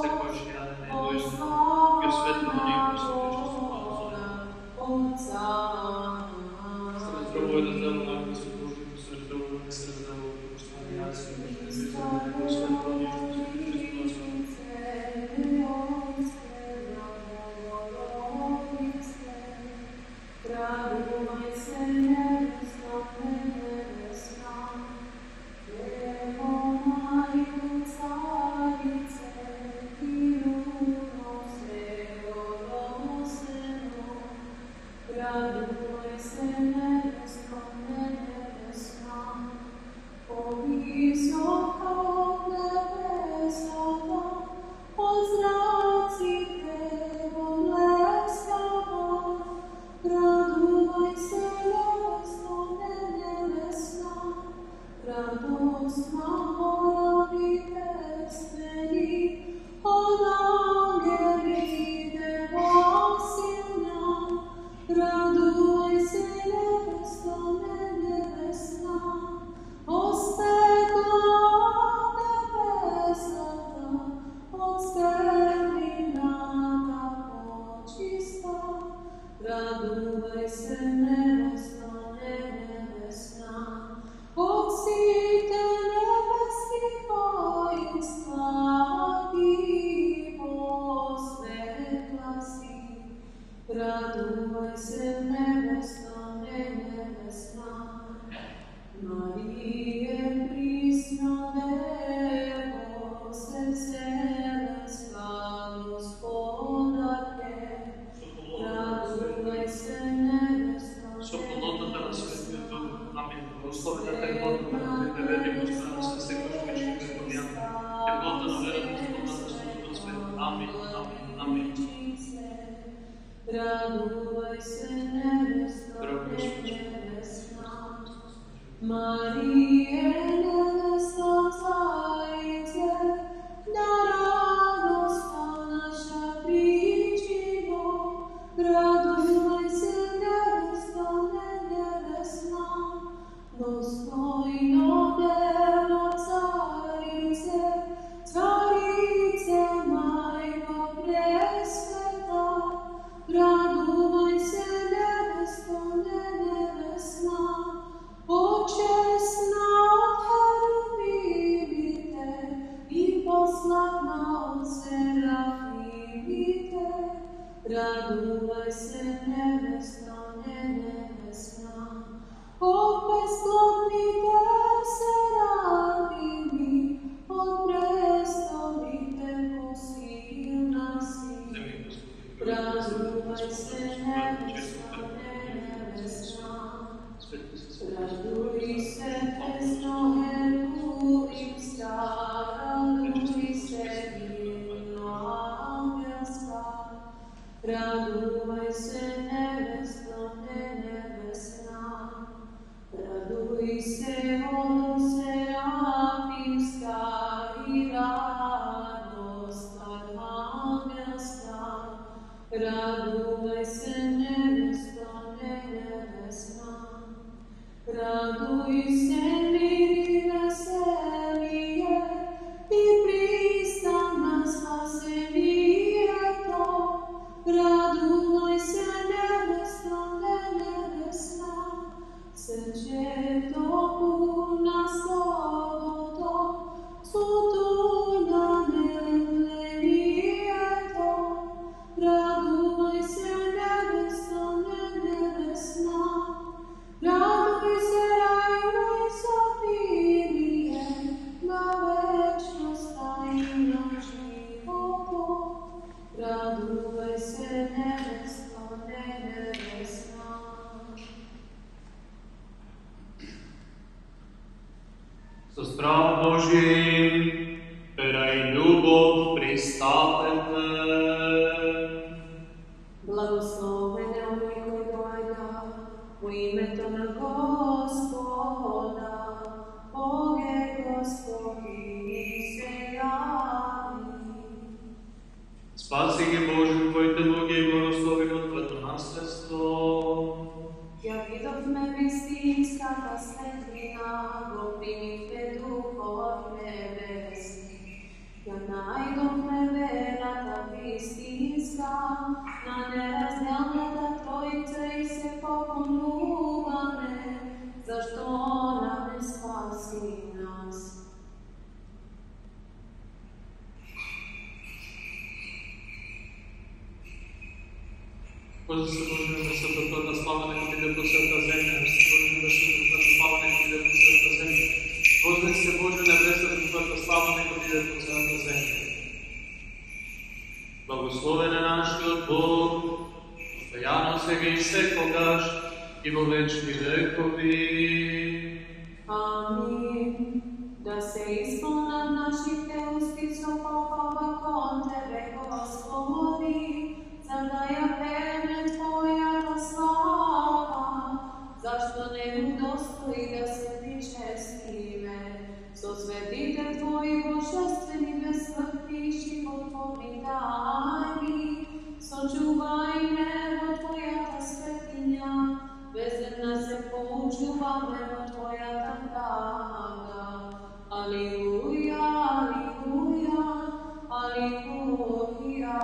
B: Počesna
C: страх Божий, верой любовь пристапете.
B: Благословене оне дойда во името на Господа, Боге Господи се яви.
C: Спаси ги Боже, Твоите луги и благослови го Твоето наследство.
B: Ја видовме вистинската светлина, го примивме Духот небесни. Ја најдовме верата вистинска, на неразделната Троица и се поклонуваме, зашто она не спаси нас.
C: Боже, се Боже, да се Твоята слава нека биде по света земја, се Боже, да се Твоята слава нека биде по света земја. Боже, се Боже, небеса, Твоята слава нека биде по света земја. Благословен е нашиот Бог, постојано сега и секогаш и во вечни векови.
B: Амин. Да се исполнат нашите усти со похвала кон Тебе, Господи, за да ја пееме Твојата слава, зашто не удостои да се причестиме. Со светите Твои божествени безсмртни и животворни тајни, сочувајме во Твојата светиња, бездна се поучуваме во Твојата правда. Алилуја, алилуја, алилуја.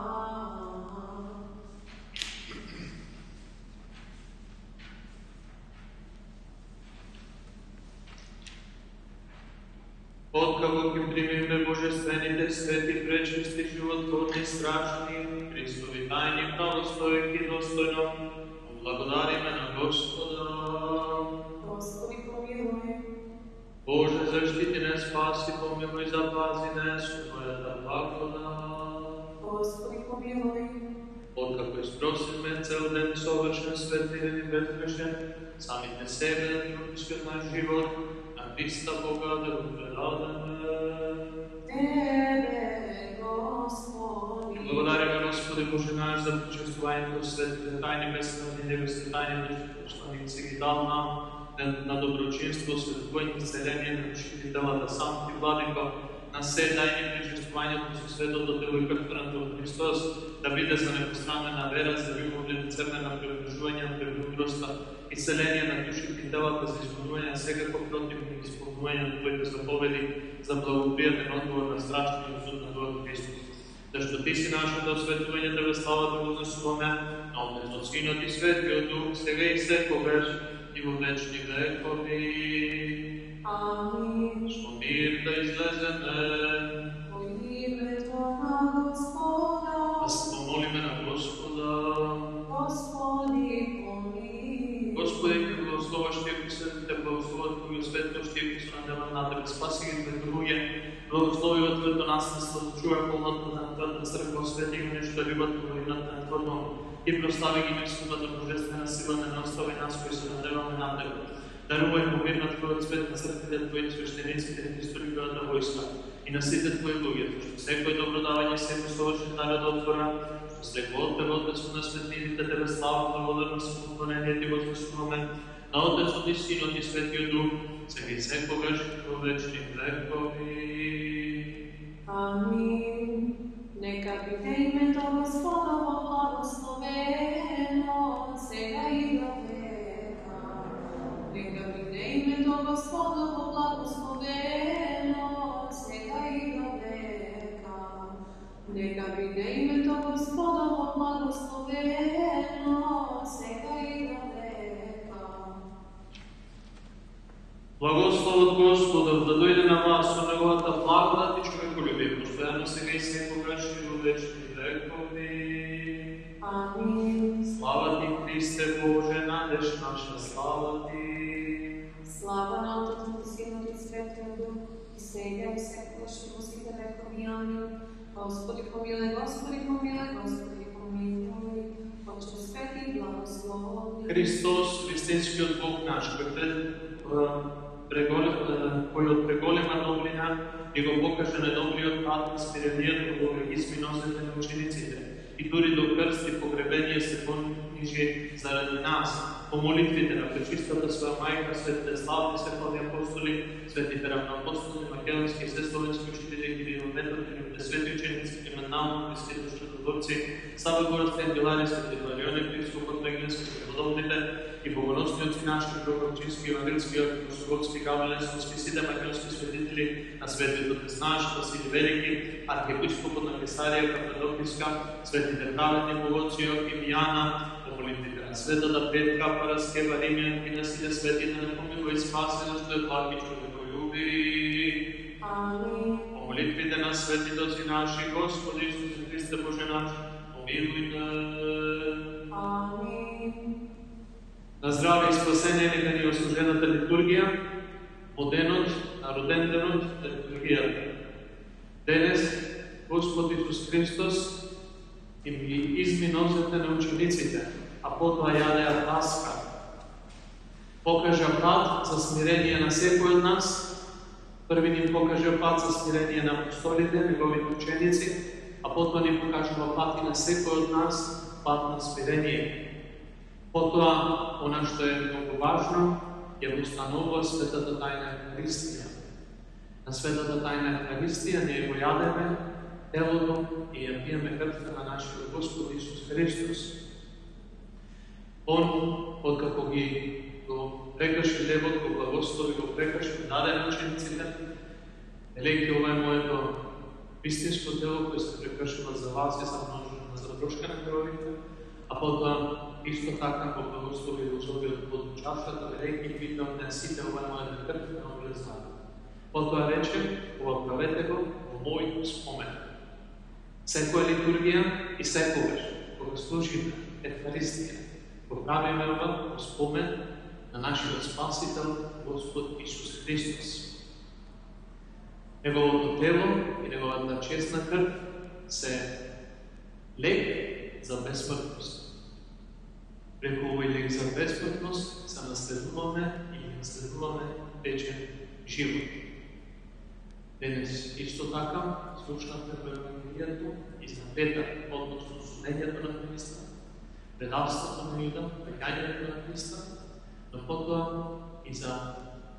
C: Откако ги примиме божествените свети, пречисти, животворни, страшни, Христови тајни, правостојки достојно, благодариме на Господа.
B: Господи, помилуј.
C: Боже, заштити не, спаси, помилуј, запази не, со Твојата благодат.
B: Господи, помилуј.
C: Откако изпросиме цел ден совршен, светлиен и безгрешен, самите себе да ни отпускат наш живот, на Христа Бога да го предадеме.
B: Тебе, Господи.
C: Благодариме, Господи Боже наш, за причествувањето светите тајни, безсмртни небесни тајни, што ни си ги дал нам на доброчинство, светување, исцеление на душите и телата. Сам Ти, Владико, на се тајни причествувањето со светото тело и крвта на Христос, да биде за непостранена вера, за любовни црвена приближување на премудроста, исцеление на душите и телата, за изпълнување секако противни изпълнување на Твоите заповеди, за благоприятен одговор на страшниот суд на Твојот Христос. Зашто Ти си нашето осветување, Тебе слава да вознесуваме, на Отецот, Синот и Светиот Дух, сега и секогаш и во вечни векови.
B: Амин.
C: Со мир да излеземе,
B: Во името на Господа.
C: да се помолиме на Господа.
B: Господи, помилуј.
C: Господи, Ти благословаш тие кои се Те благословат, кои осветуваш тие кои се надеват на Тебе, спаси ги Твоите луѓе, благослови во Твоето наследство, чувај полнота на Твојата црква, освети ги нешто љубат во ината на Твојот дом и прослави ги неискупната божествена сила, не остави нас кои се надеваме на Тебе. Дарувај му мир на Твојот свет, на црквите Твоите свештениците и Христовијата војска и на сите Твои луѓе, што секој добродавање се му совршен народ отвора, што секој од Тебе, Отецот на светливите, Тебе слава, благодарност и поклонение Ти вознесуваме, на Отецот и Синот и Светиот Дух, сега и секогаш во вечни векови.
B: Амин. Нека биде името Господово благословено, сега и до века. Нека биде името Господово благословено, сега и до века. Нека биде името Господово благословено, сега и до века.
C: Благословот Господов да дојде на вас со неговата благодат и човеколюбие, постојано сега и секогаш и во вечни векови.
B: Амин.
C: Слава Ти, Христе Боже, надеж наша, слава Ти.
B: Слава на Отецот и Синот и Светиот Дух, и сега и секогаш и во сите векови. Амин. Господи помилуј, Господи помилуј, Господи помилуј. Отче свети и благословни.
C: Христос, вистинскиот Бог наш, кој кој од преголема доблина и го покаже недобриот пат на смиренијето во изминозите на учениците и дури до крст и погребение се понижи заради нас. По молитвите на пречистата своја мајка, светите славни световни апостоли, светите равноапостоли, македонски и сесловенски учители, гривометрите, свети ученици, именално христијани чудотворци, Сава Городска Ангелари, свети Иларион епископот Меглински, преподобните и богоносниоци наши, Прокопчински, Евангелски, Апостолски, Гавеленски, сите македонски светители на светите Теснаш, Васили Велики, архиепископот на Кесарија, Кападокиска, светите праведни богоци Јоаким и Јана, по молитвите на светата Петка, Параскева, Римјанки, на сите свети, да не помилува и спаси, зашто е благи човеколюби.
B: Амин.
C: По молитвите на светите Отци наши, Господи Исусе Христе Боже наш, помилујте.
B: Амин.
C: На здраве и спасение нека ни ослужената литургија, во денот на роден денот на литургијата. Денес Господ Исус Христос им ги изми нозете на учениците, а потоа јадеа Пасха. Покажа пат за смирение на секој од нас. Први ни покажа пат за смирение на апостолите, неговите ученици, а потоа ни покажува пат и на секој од нас, пат на смирение. Потоа, она што е многу важно, ја установува светата тајна Евхаристија. На светата тајна Евхаристија ние го јадеме телото и ја пиеме крвта на нашиот Господ Исус Христос. Он, откако ги го прекаши лебот, го благослови, го прекаши, даде на учениците, елејќи ова е моето вистинско тело, кој се прекашува за вас и за множина за трошка на крвите, а потоа исто така го благослови да узоби од под чашата, елејќи питам не сите ова е мојата крв, на овие знак. Потоа рече, ова правете го во мој спомен. Секоја литургија и секогаш, кога служиме Евхаристија, го правиме ова во спомен на нашиот Спасител, Господ Исус Христос. Неговото тело и неговата честна крв се лек за безсмртност. Преку овој лек за безсмртност се наследуваме и наследуваме вечен живот. Денес исто така слушнавме во Евангелијето и за Петар, односно сумењето на Христа, предавството на Јуда, прекањето на Христа, но потоа и за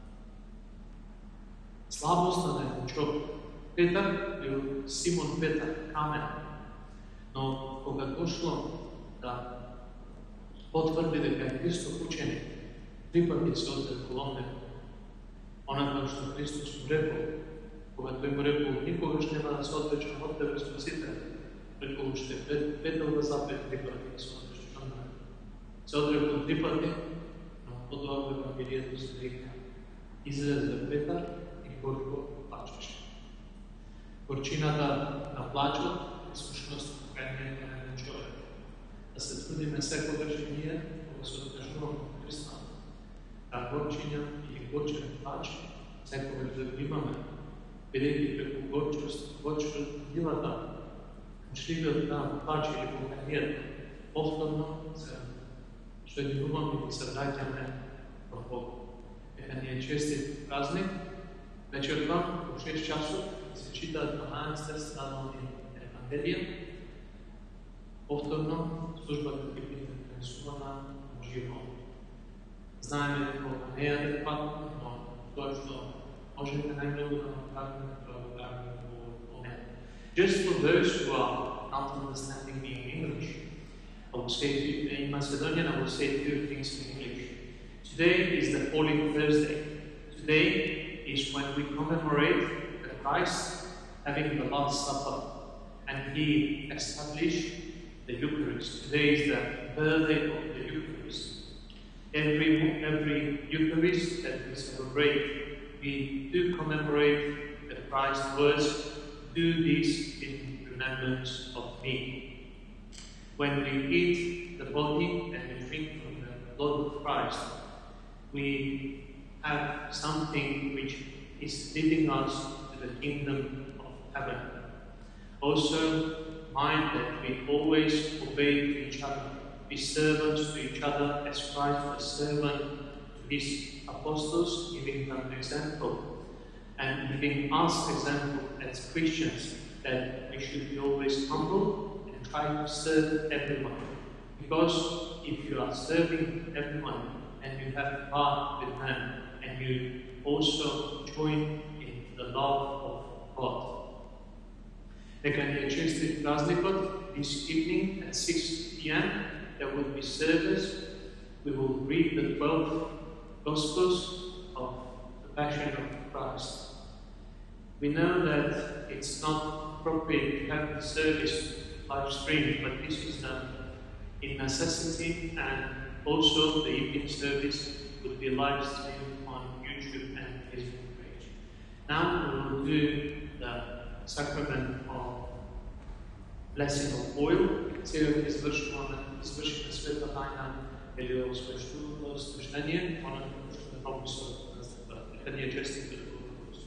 C: слабоста на еден човек. Петар бил Симон Петар, камен, но кога дошло да потврди дека е Христов ученик, три пати се одрекол него. Онака што Христос му рекол, кога тој му рекол, никогаш нема да се отречам од тебе, Спасител, рекол уште Петар да запет три пати да се отречам од него. Се одрекол три пати, но потоа во Евангелието се вика, излезе Петар и горко плачеше. Горчината на плачот е сушност покајањето на еден човек. Да се трудиме секогаш и ние, кога се откажуваме од Христа, таа горчиња или горчен плач, секогаш да го имаме, бидејќи преку горчивата, учливиот на плач или покајањето, повторно се соединуваме и се враќаме во Бог. Нека ни е честит празник, вечерва во 6 часот се читаат 12 страна Евангелија. Повторно службата ќе биде пренесувана живо. Знаеме дека ова не е адекватно, но тоа што можеме најмногу да направиме, тоа го правиме во момент. Just for those who are not understanding me in English, I will say in Macedonian, I will say two things in English. Today is the Holy Thursday. Today is when we commemorate the Christ having the Last Supper, and He established the Eucharist. Today is the birthday of the Eucharist. Every Eucharist that we celebrate, we do commemorate that Christ's words, do this in remembrance of me. When we eat the body and we drink from the blood of Christ, we have something which is leading us to the kingdom of heaven. Also, mind that we always obey to each other, be servants to each other as Christ was servant to his apostles, giving them example, and giving us example as Christians that we should be always humble and try to serve everyone. Because if you are serving everyone and you have heart with them, and you also join in the love of God. Neka je čestit praznikot this evening at 6 p.m. There will be service. We will read the 12 Gospels of the Passion of Christ. We know that it's not appropriate to have the service live streamed, but this is done in necessity, and also the evening service will be live streamed on YouTube and Facebook page. Now we will do the sacrament of blessing of oil. Сега извършваме света тайна или освещение, она ще прописва къде е честите да го прописва.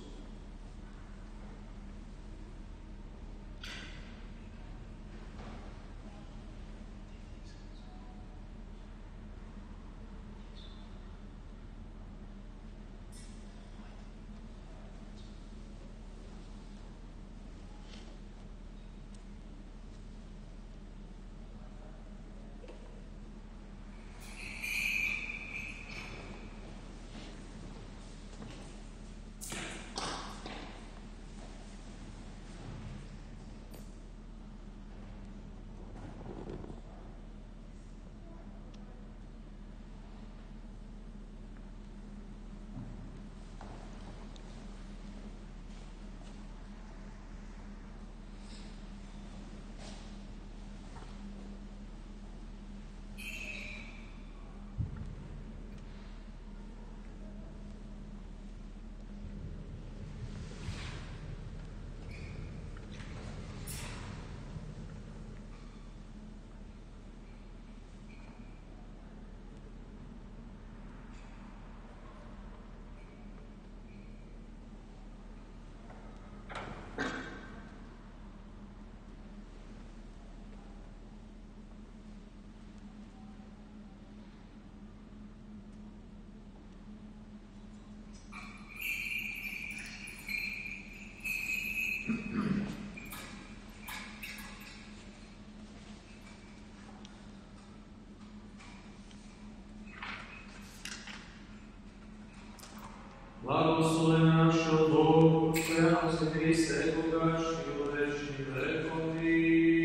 C: Blagosloven našo Boh, Tvojho se Kriste, Boga, živovečný vekový.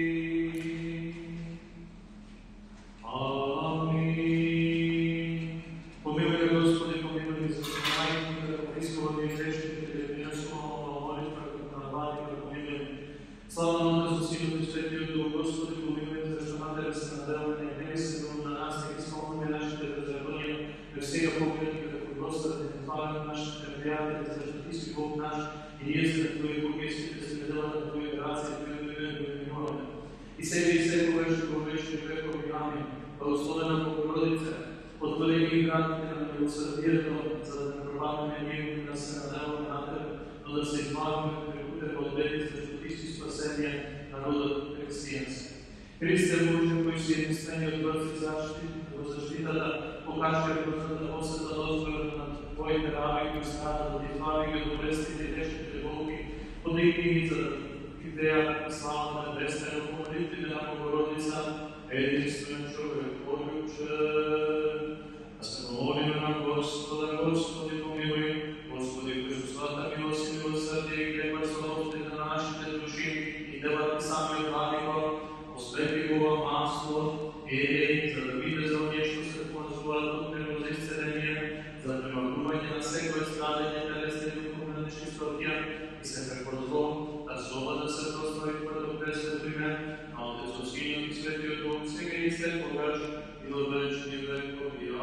C: Amin. Pomiluj, Gospodи, pomiluj, zaznaj, Hristovni grešni, Neskolo, molitva, napadnika, pomiluj. Slava Otcu, Sinu i Svetiju Duhu, Gospodi, pomiluj, zašto Mater se nadela, ne gnevi se na nas, nek ispolnimo naše bezakonje, da svega pokretnika, Господи, слава наших неприятелей, за что Ты си Бог наш, и если на Твои Бог, если Ты си надела на Твои грации, Твои любви, Твои и себе и всеко вече векови. Амин. Благословена Богородице, отвори ни вратите на милосърдието, за да не пропадаме ние да се надеваме на Теб, но да се избавим от греховете от беди, защото Ти си спасение народът християнски. Христе Боже, кои си единствени от върхи защитата, покажи да осъда дозволя на Твоите раби, кои страдат, да избави ги от болестите и тежките болки, подигни ги за идея славата небесна и от молитвите на Богородица, единствен човек, полюбчен. Да се молим на Господа, Господи, помилуй, Господи, Христосвата милост и милосърдие и гледа славостите на нашите души и да Ти сами отвади го, освети го в масло, за да види за нещо се назовава от него за изцеление, за премахнуване на всеко страдание, телесни и духовни нечистоти и се препоръчва да зова да се прослави Твоето преснато име, а Отец, Сина и Светия Дух, сега и всекогаш и във вечни векови.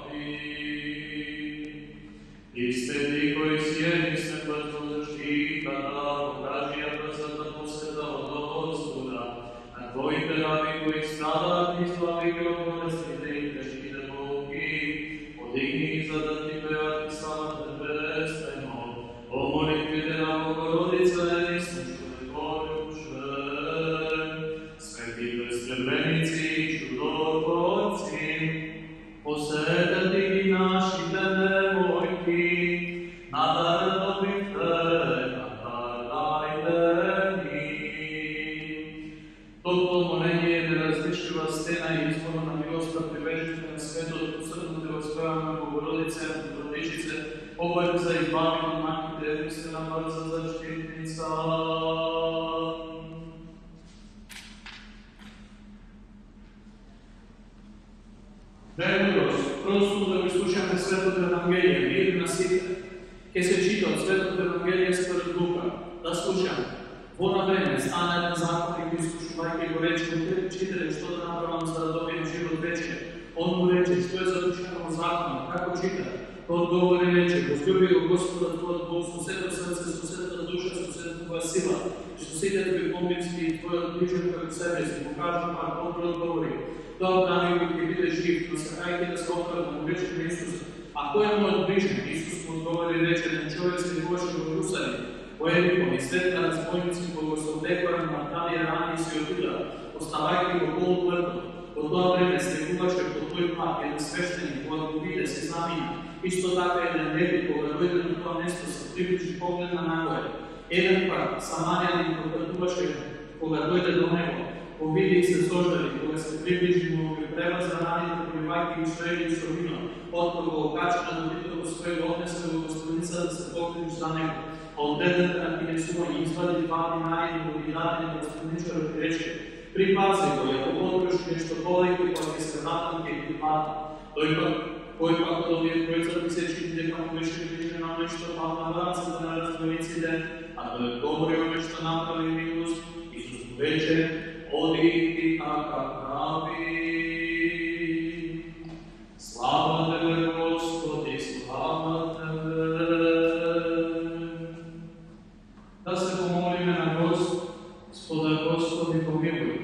C: Амин. Христе, Ти, кои си единствен върху защитата, покажи я бързата посета от Господа, на Твоите раби, кои страдат, избави ги от болестите и тежките болки, подигни ги, за да Ти пеят и слават небесно. О молитвите на Богородица, единствен човек, полюбчен, свети безпременици и чудотворци, посетят и ги нашите девойки, надардовите, надардайте ни. Toto molение е неразличива стена и избора на милостта, прибежище на светото, усърдно да възпяваме Богородице, Владичице, обед за избавим от маките, истина бърза защитница. Драгост, просто да го слушаме Светото Евангелие, мир на сите. Ке се чита от Светото Евангелие според Лука. Да слушаме. Во на време стана една законник, изслушувайки го рече, учителе, що да направам за да добием живот вече? Он му рече, що е задушено в закона, како чита? Той отговори рече, возлюби го Господа твоят Бог, соседа сърце, соседа душа, соседа твоя сила, соседа твой помнински и твоят ближен като себе си. Покажа пак, он отговори. Той брани го, ке биде жив, насъркайки да се оправда, му рече на Исус. А кой е моят ближен? Исус му отговори рече, на човек се биваше в Иерусалим. Поедико и след на разбойници благословдекора на Мартани рани и си отида, оставайки го полутвърдо. По това време стигуваше по той пак един свещеник, благовиде се замина. Исто така един леви, кога дойде на това место, се приближи поглед на нагоре. Един пак, самарянин, кога дойде до него, повиди и се сождали, кога се приближи му припрева за раните, поливайки и швели со вино, откога го окача на добитото своего отнесе го господица да се покриш за него. От дедата на кинесуване извади два динари и го видаде на господничарът и рече: припази го, и ако потреш нещо подайки, пък се вратам ке припада. Той пак добие троица пресечи, дека му беше виждено нещо пак на братцата на разбойниците, а той говорил нещо направи милост, Исус му рече: оди и така прави. Слава Тебе, Господи, слава Тебе. Да се помолиме на Господа, Господи, помилуй.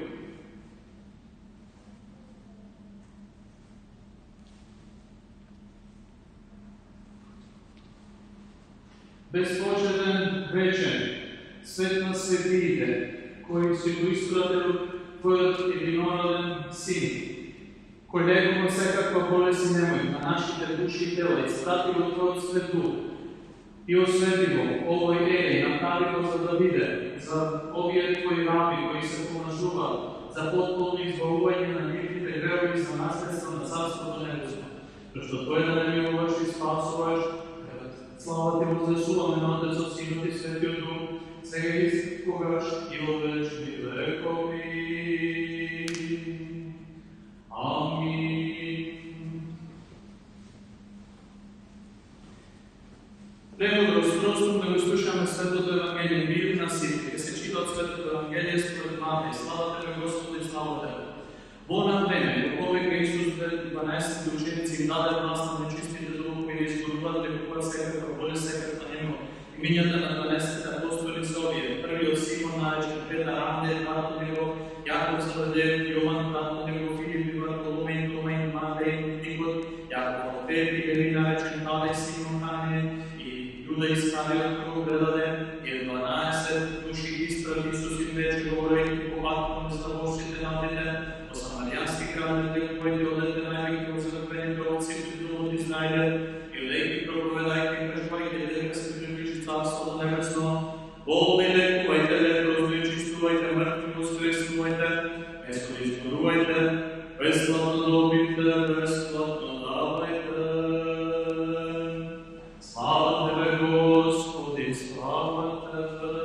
C: Безпочетен, вечен, свет на светиите, кои си го изпратил Твоят единороден Син, кој лекува всекаква болест и немој на нашите души и тела, изпрати го Твојот свет дух и освети го овој елей, направи го за да биде, за овие Твои раби, кои се помажуваат, за потполно избавување на нивните гревови за наследство на Царството Небесно. Зашто Тој да не милуваш и спасуваш, слава Ти возвесуваме на Отецот, Синот и Светиот Дух, сега и секогаш и во вечни векови. Амин. Премудрост, просто да го слушаме Светото Евангелие, мир на сите, ке се чита от Светото Евангелие според Матеј. Слава Тебе, Господи, слава Тебе. Во на време, во повека Исус 12 ученици им даде власт на нечистите духови да изборуват лекува секаква болест, секаква немој. Имињата на 12 апостоли се овие: првиот Симон, наречен Петар, Андрей, брат на него, Јаков Заведеев, Јован, брат на него, Филип, Вартоломеј, Томеј, Матеј, Никод, Јаков Алфеј, Тибери, наречен Тадеј, Симон Канин, и Јуда Искариот, кој предаде, и 12 души испрати Исус им вече говорејќи повакно за Божите надите, по самаријански градовите, кои одете највеќе озаквените овци и домот Израиле, јудејки проповедајќи преживајќи дека се приближи Царството Небесно, болни лекувајте, лепрозни чистувајте, мртви воскресувајте, место изборувајте, бесплатно добивте, бесплатно давајте. Слава Тебе, Господи, слава Тебе.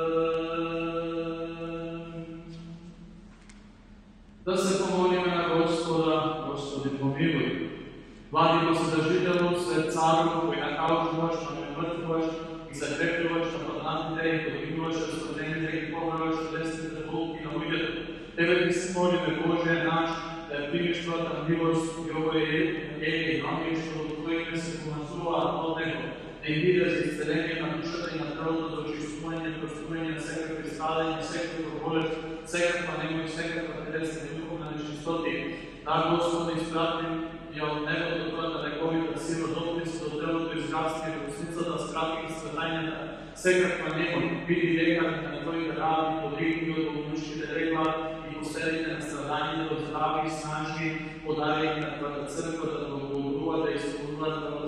C: Да се помолиме на Господа, Господи, помилуй. Владико Вседържителу, свет Цару, кој накаужуваш, но не мртвуваш, и закрепljуваш на паднатите, и подигнуваш разпадените, и поврваш лесните болки на луѓето. Тебе Ти се молиме, Боже наш, да ја примиш Твојата милост и овој елей, ангели што во Твое име се помазуваат од Него, да им биде за исцеление на душата и на телото, за очистување и простување на секакви страдања, секаква болест, секаква немој, секаква телесна и духовна нечистоти. Да, Господи, испратим ја од небото Твојата лековита сила, допри се до телото изгасти, русницата, скрати и страдањата, секаква немој, биди лекарите на Твоите раби, подригни од болничките лекар и последите на страдањето, здрави и снажни, подарени на Твојата црква, да благословува, да изпълнува Твојата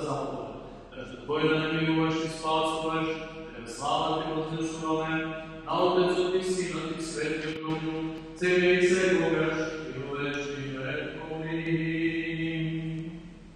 A: Твой да не милуваш и спасуваш, Тебе слава Ти възнесуваме, на Отецът и Синът и Светият Дух, сега и сегогаш и во вечни векови.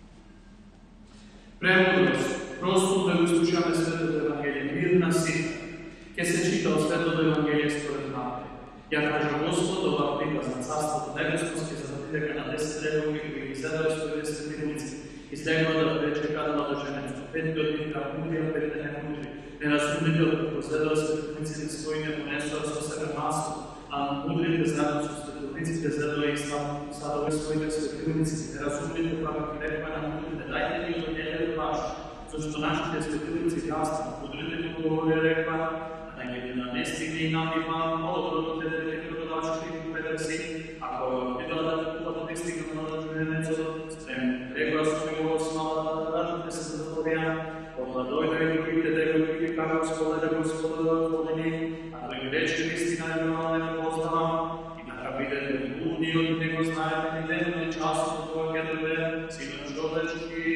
A: Премудрост, просто да го слушаме Светото Евангелие, мирна сила. Ке се чита от Светото Евангелие според Матея. Ја кажа Господ, ова приказ на Царството Небеско, ке заврати дека на 10 редови кои ги седали своите светилници, излегнува да пречека на младоженец, петиот нитра мудрија, петте не мудри. Неразумните да последва светилниците своите понесува со себе масло, а мудрите заедно со светилниците зедоа и ставаја своите светилници. Неразумните праваки рекоа на мудрите, дајте ни од неделю ваш, зашто нашите светилници гаснат. Мудрите му говори рекоа, да не стигне и нам има одрото те дека продавачите ги предеси, ако видела да купат не стигне на младоженецот, спрем рекоа со него смала да ражите се затворија, кога дојде и другите дегови ги кажа Господа да отворени, а тој рече вистина е била не познавам, и нека бидете луди од него знаете ни денот и часот кога ќе дојде Синот човечки.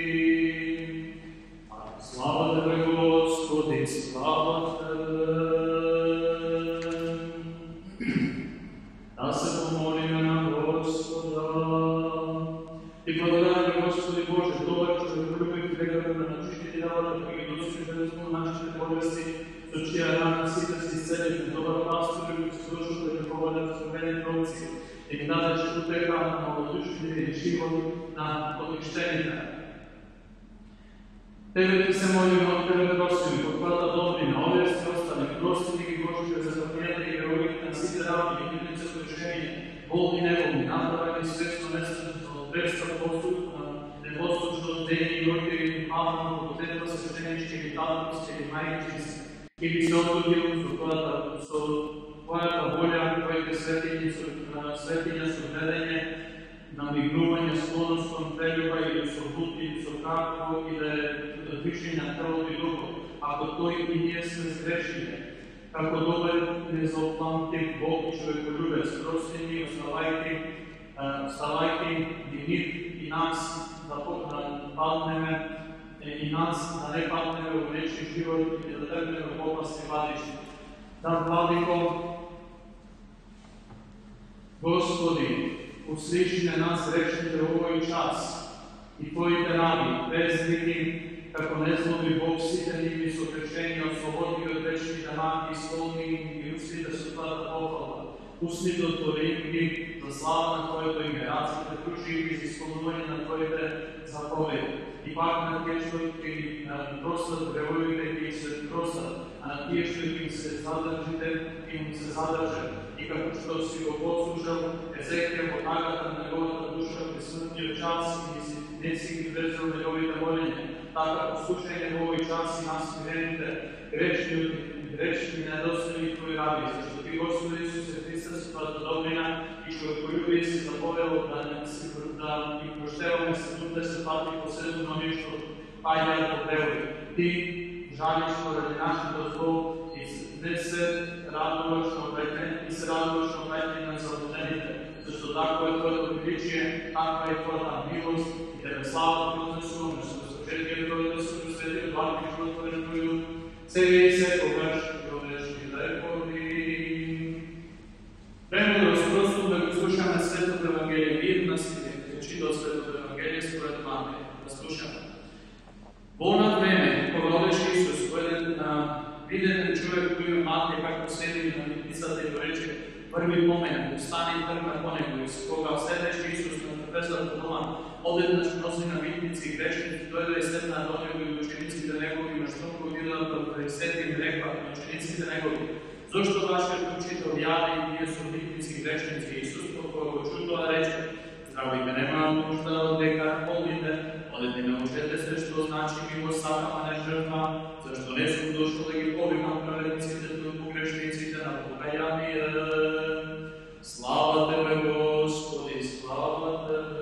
A: Слава Тебе, Господи, слава Тебе. Да се помолиме на Господа. И благодараме, Господи Боже, добър човек, любим дека да начисти ти работа, кои ги носиш безусловно нашите болести, со чија рана сите си исцелите, добар пастор, кои си дошол да ќе поводат спомени троци, и ги дадеш утеха на малодушните и живот на отмиштените. Тебе ти се молиме, от Тебе просиме, подхвата добрина, овие сте остали, прости ги Божие за запнијата и героите на сите равни, и лице решение, болни неволни, направени свесно несвестно, отверства поступно, непослушно дени и родители и малко, подетва свещенички или татовски или майчински, или се отдудил со Твојата волја, Твоите светиња со гледање, намигнување, склоност кон прелюба или со буд или со како или движење телото и духот, ако тој и ние сме сгрешили, како добар незаоплатив Бог и човеколюбец, прости ни, оставајќи ни и нас да паднеме, и нас да не паднеме во вечни живот и да тргнеме во опасни владишни. Да, Владико, Господи, услиши на нас грешните овој час и Твоите раби, безвини, како незлоби Бог сите ними со грешени, ослободи ги од вечните маки, исполни ги устите со Твојата похвала. Устните отвори ги за слава на Твоето име, раците кружи ги за исполнување на Твоите заповеди. И пак на тие што ги простат, гревовите ги се простат, а на тие што ги се задржите, им се задржат. И како што си го послушал, Езекија во тагата на неговата душа при смртниот час и не си ги држал неговите молења, така послушај неговој час и нас смирените, грешни недостојни Твои раби, зашто Ти, Господи Исусе Христа, си Твојата добрина и човеколюбие си заповел да ги проштеваме 70 пати последно ништо, паѓаат по преводи. Ти жалиш поради нашето зло и не се радуваш на обраќање на заблудените, зашто тако е Твоето величие, таква е Твојата милост и Тебе слава Ти вознесуваме, со височетиот Твој да се просвети од ваки животворен Твој дух, сега и секогаш и во вечни векови. Премудрост, просто да го слушаме Светото Евангелие, мирна сила, да чита Светото Евангелие според Матеја, да слушаме. Во она време, кога одеше Исус, еден виден човек кој има Матеја, како седи на митницата и го рече, први помен, остани и тргна по него, и кога седеше Исус на трапезата дома, одеднаш носи на митници и грешници, дојде и седна до него и учениците негови, на што го видат од фарисеите им рекла на учениците негови, зошто вашиот учител јаде и пие со митници и грешници? Исус кога го чутоа рече, здравите немаат нужда од лекар, одите и научете се што значи ми го сакам, а не жртва, зашто не сум дошол да ги повикам праведниците, туку грешниците на покаяние. Слава Тебе, Господи, слава Тебе.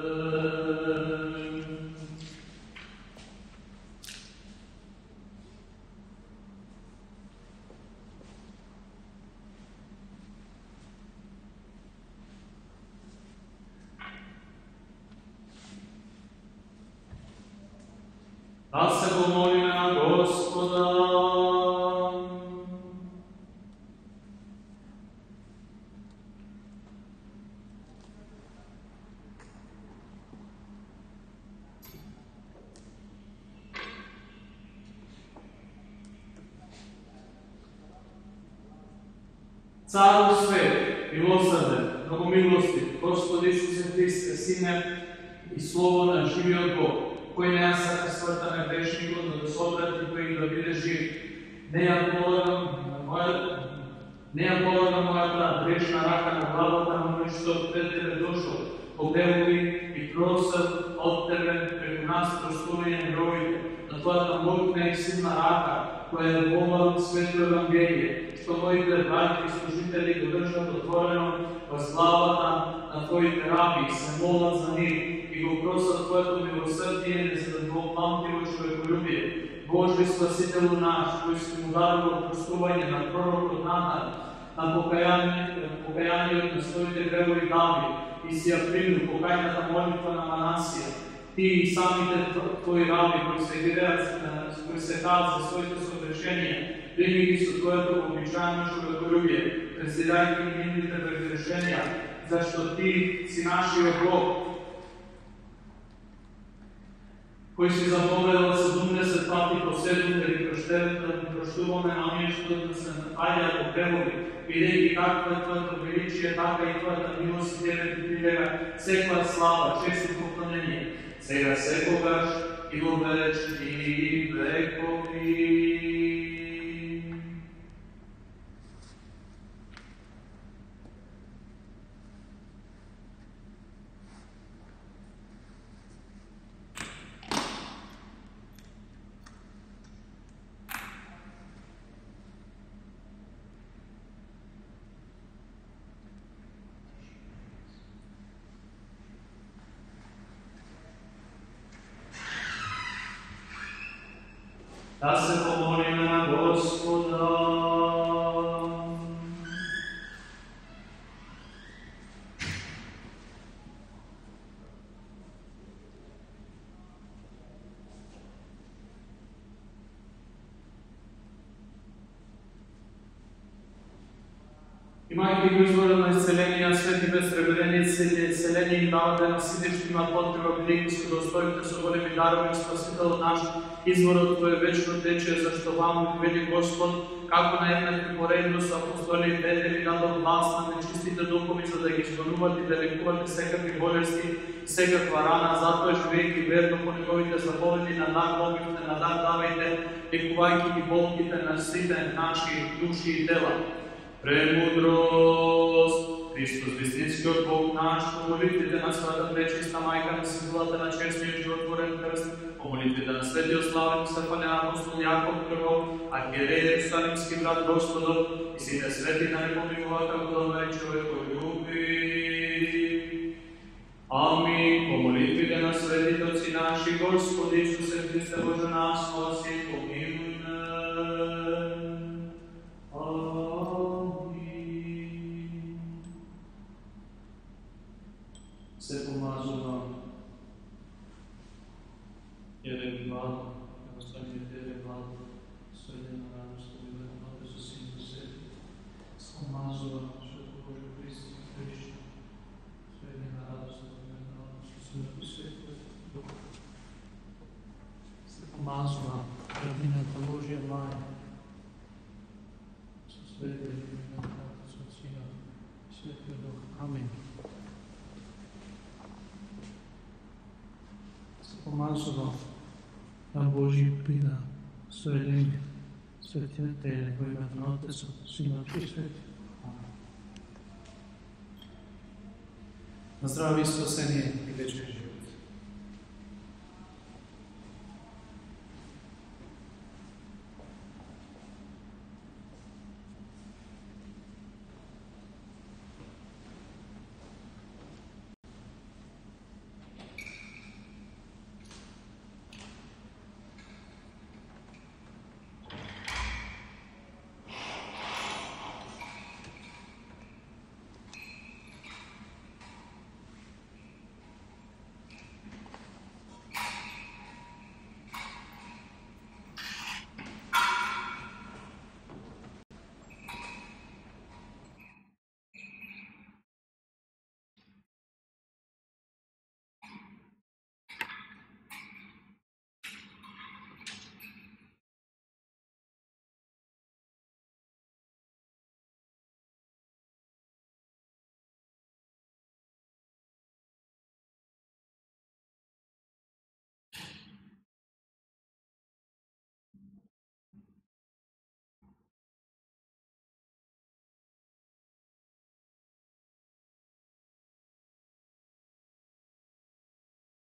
A: Да се помолиме на
C: na Gospoda.
A: Caru svet, milosrdan, mnogomilostiv, Gospod Isuse Hriste, Sine i Slobodan, živi od Bog, koji nema saka smrta na grešniku, da se obrati koji da bide živ. Ne ja polagam moja brat, grešna raka na glavotama, ono što pred tebe došlo, pogrebuli i prosad od tebe preko nas prosturenjem grojite, da tvoja tam mogutna i silna raka, koja je dovolila svetu evangelije, što mojite braći i služitelji dodržati otvoreno, pa slava tam na tvojoj terapiji, se molat za njih i go prosad tvojето milosrdije, za da Bog pamtilo čovjekoljubije. Boži spasitelju naš, koji si mu darilo prostuvanje na prorok od Natan, na pokajanje od nastojite grevovi David, i si ja primil pokajnata molitva na Manasija. Ti i samite tvoji rabi, koji se kad za svojito sogрешение, primi ги со твоето обичаено човеколюбие, презирајќи нивните прегрешенија, зашто ти си нашиот Бог, кој си заповедал 70 пати по 7 да ги проштуваме на оние што да се нафаѓаат по гревови, бидејќи каква е твоето величие, така и твојата милост и тебе ти прилега секоја слава, чест и поклонение, сега секогаш и во вечни векови. Да се помолиме на Господа. Имајќи го извора на исцеление, свети безсребреници, исцеление и давате на сите што имаат потреба, бидејќи сте достојните со големи дарови, Спасителот наш, изворот кој е вечно тече, зашто вам вели Господ, како на еднакви поредност апостоли и петери дадов власт на нечистите духови, за да ги изгонуват и да лекувате секакви болести, секаква рана, затоа живејќи верно по неговите заповеди, на дар добивте, на дар давајте, лекувајќи ги болките на сите наши души и тела. Премудрост, Христос, вистинскиот Бог наш, по молитвите на Света Пречиста Мајка, на силата на честниот животворен крст, по молитвите на светиот славен Стефан апостол Јаков прво, архиерей Иерусалимски брат Господов, и сите свети да не помилуваат како добра и човеколюби. Амин. По молитвите на светите отци наши, Господи Исусе Христе Боже нас, спаси и помилуј.
C: Se pomazувам, једен глад, останете једен глад, сведена радост, обидвете со Син до Свети. Се помазувам, Свето Боже Христе, Христе, сведена радост, обидвете со Син до Свети. Се помазувам, Родината Божја Маја, со Свете Родината со Сина, Светиот Дух. Амин. Помазувам на Божи Пина, Сведен, Светиот Теле, во името на Отецот, Синот и Свети.
A: На здравие и спасение и вечен живот.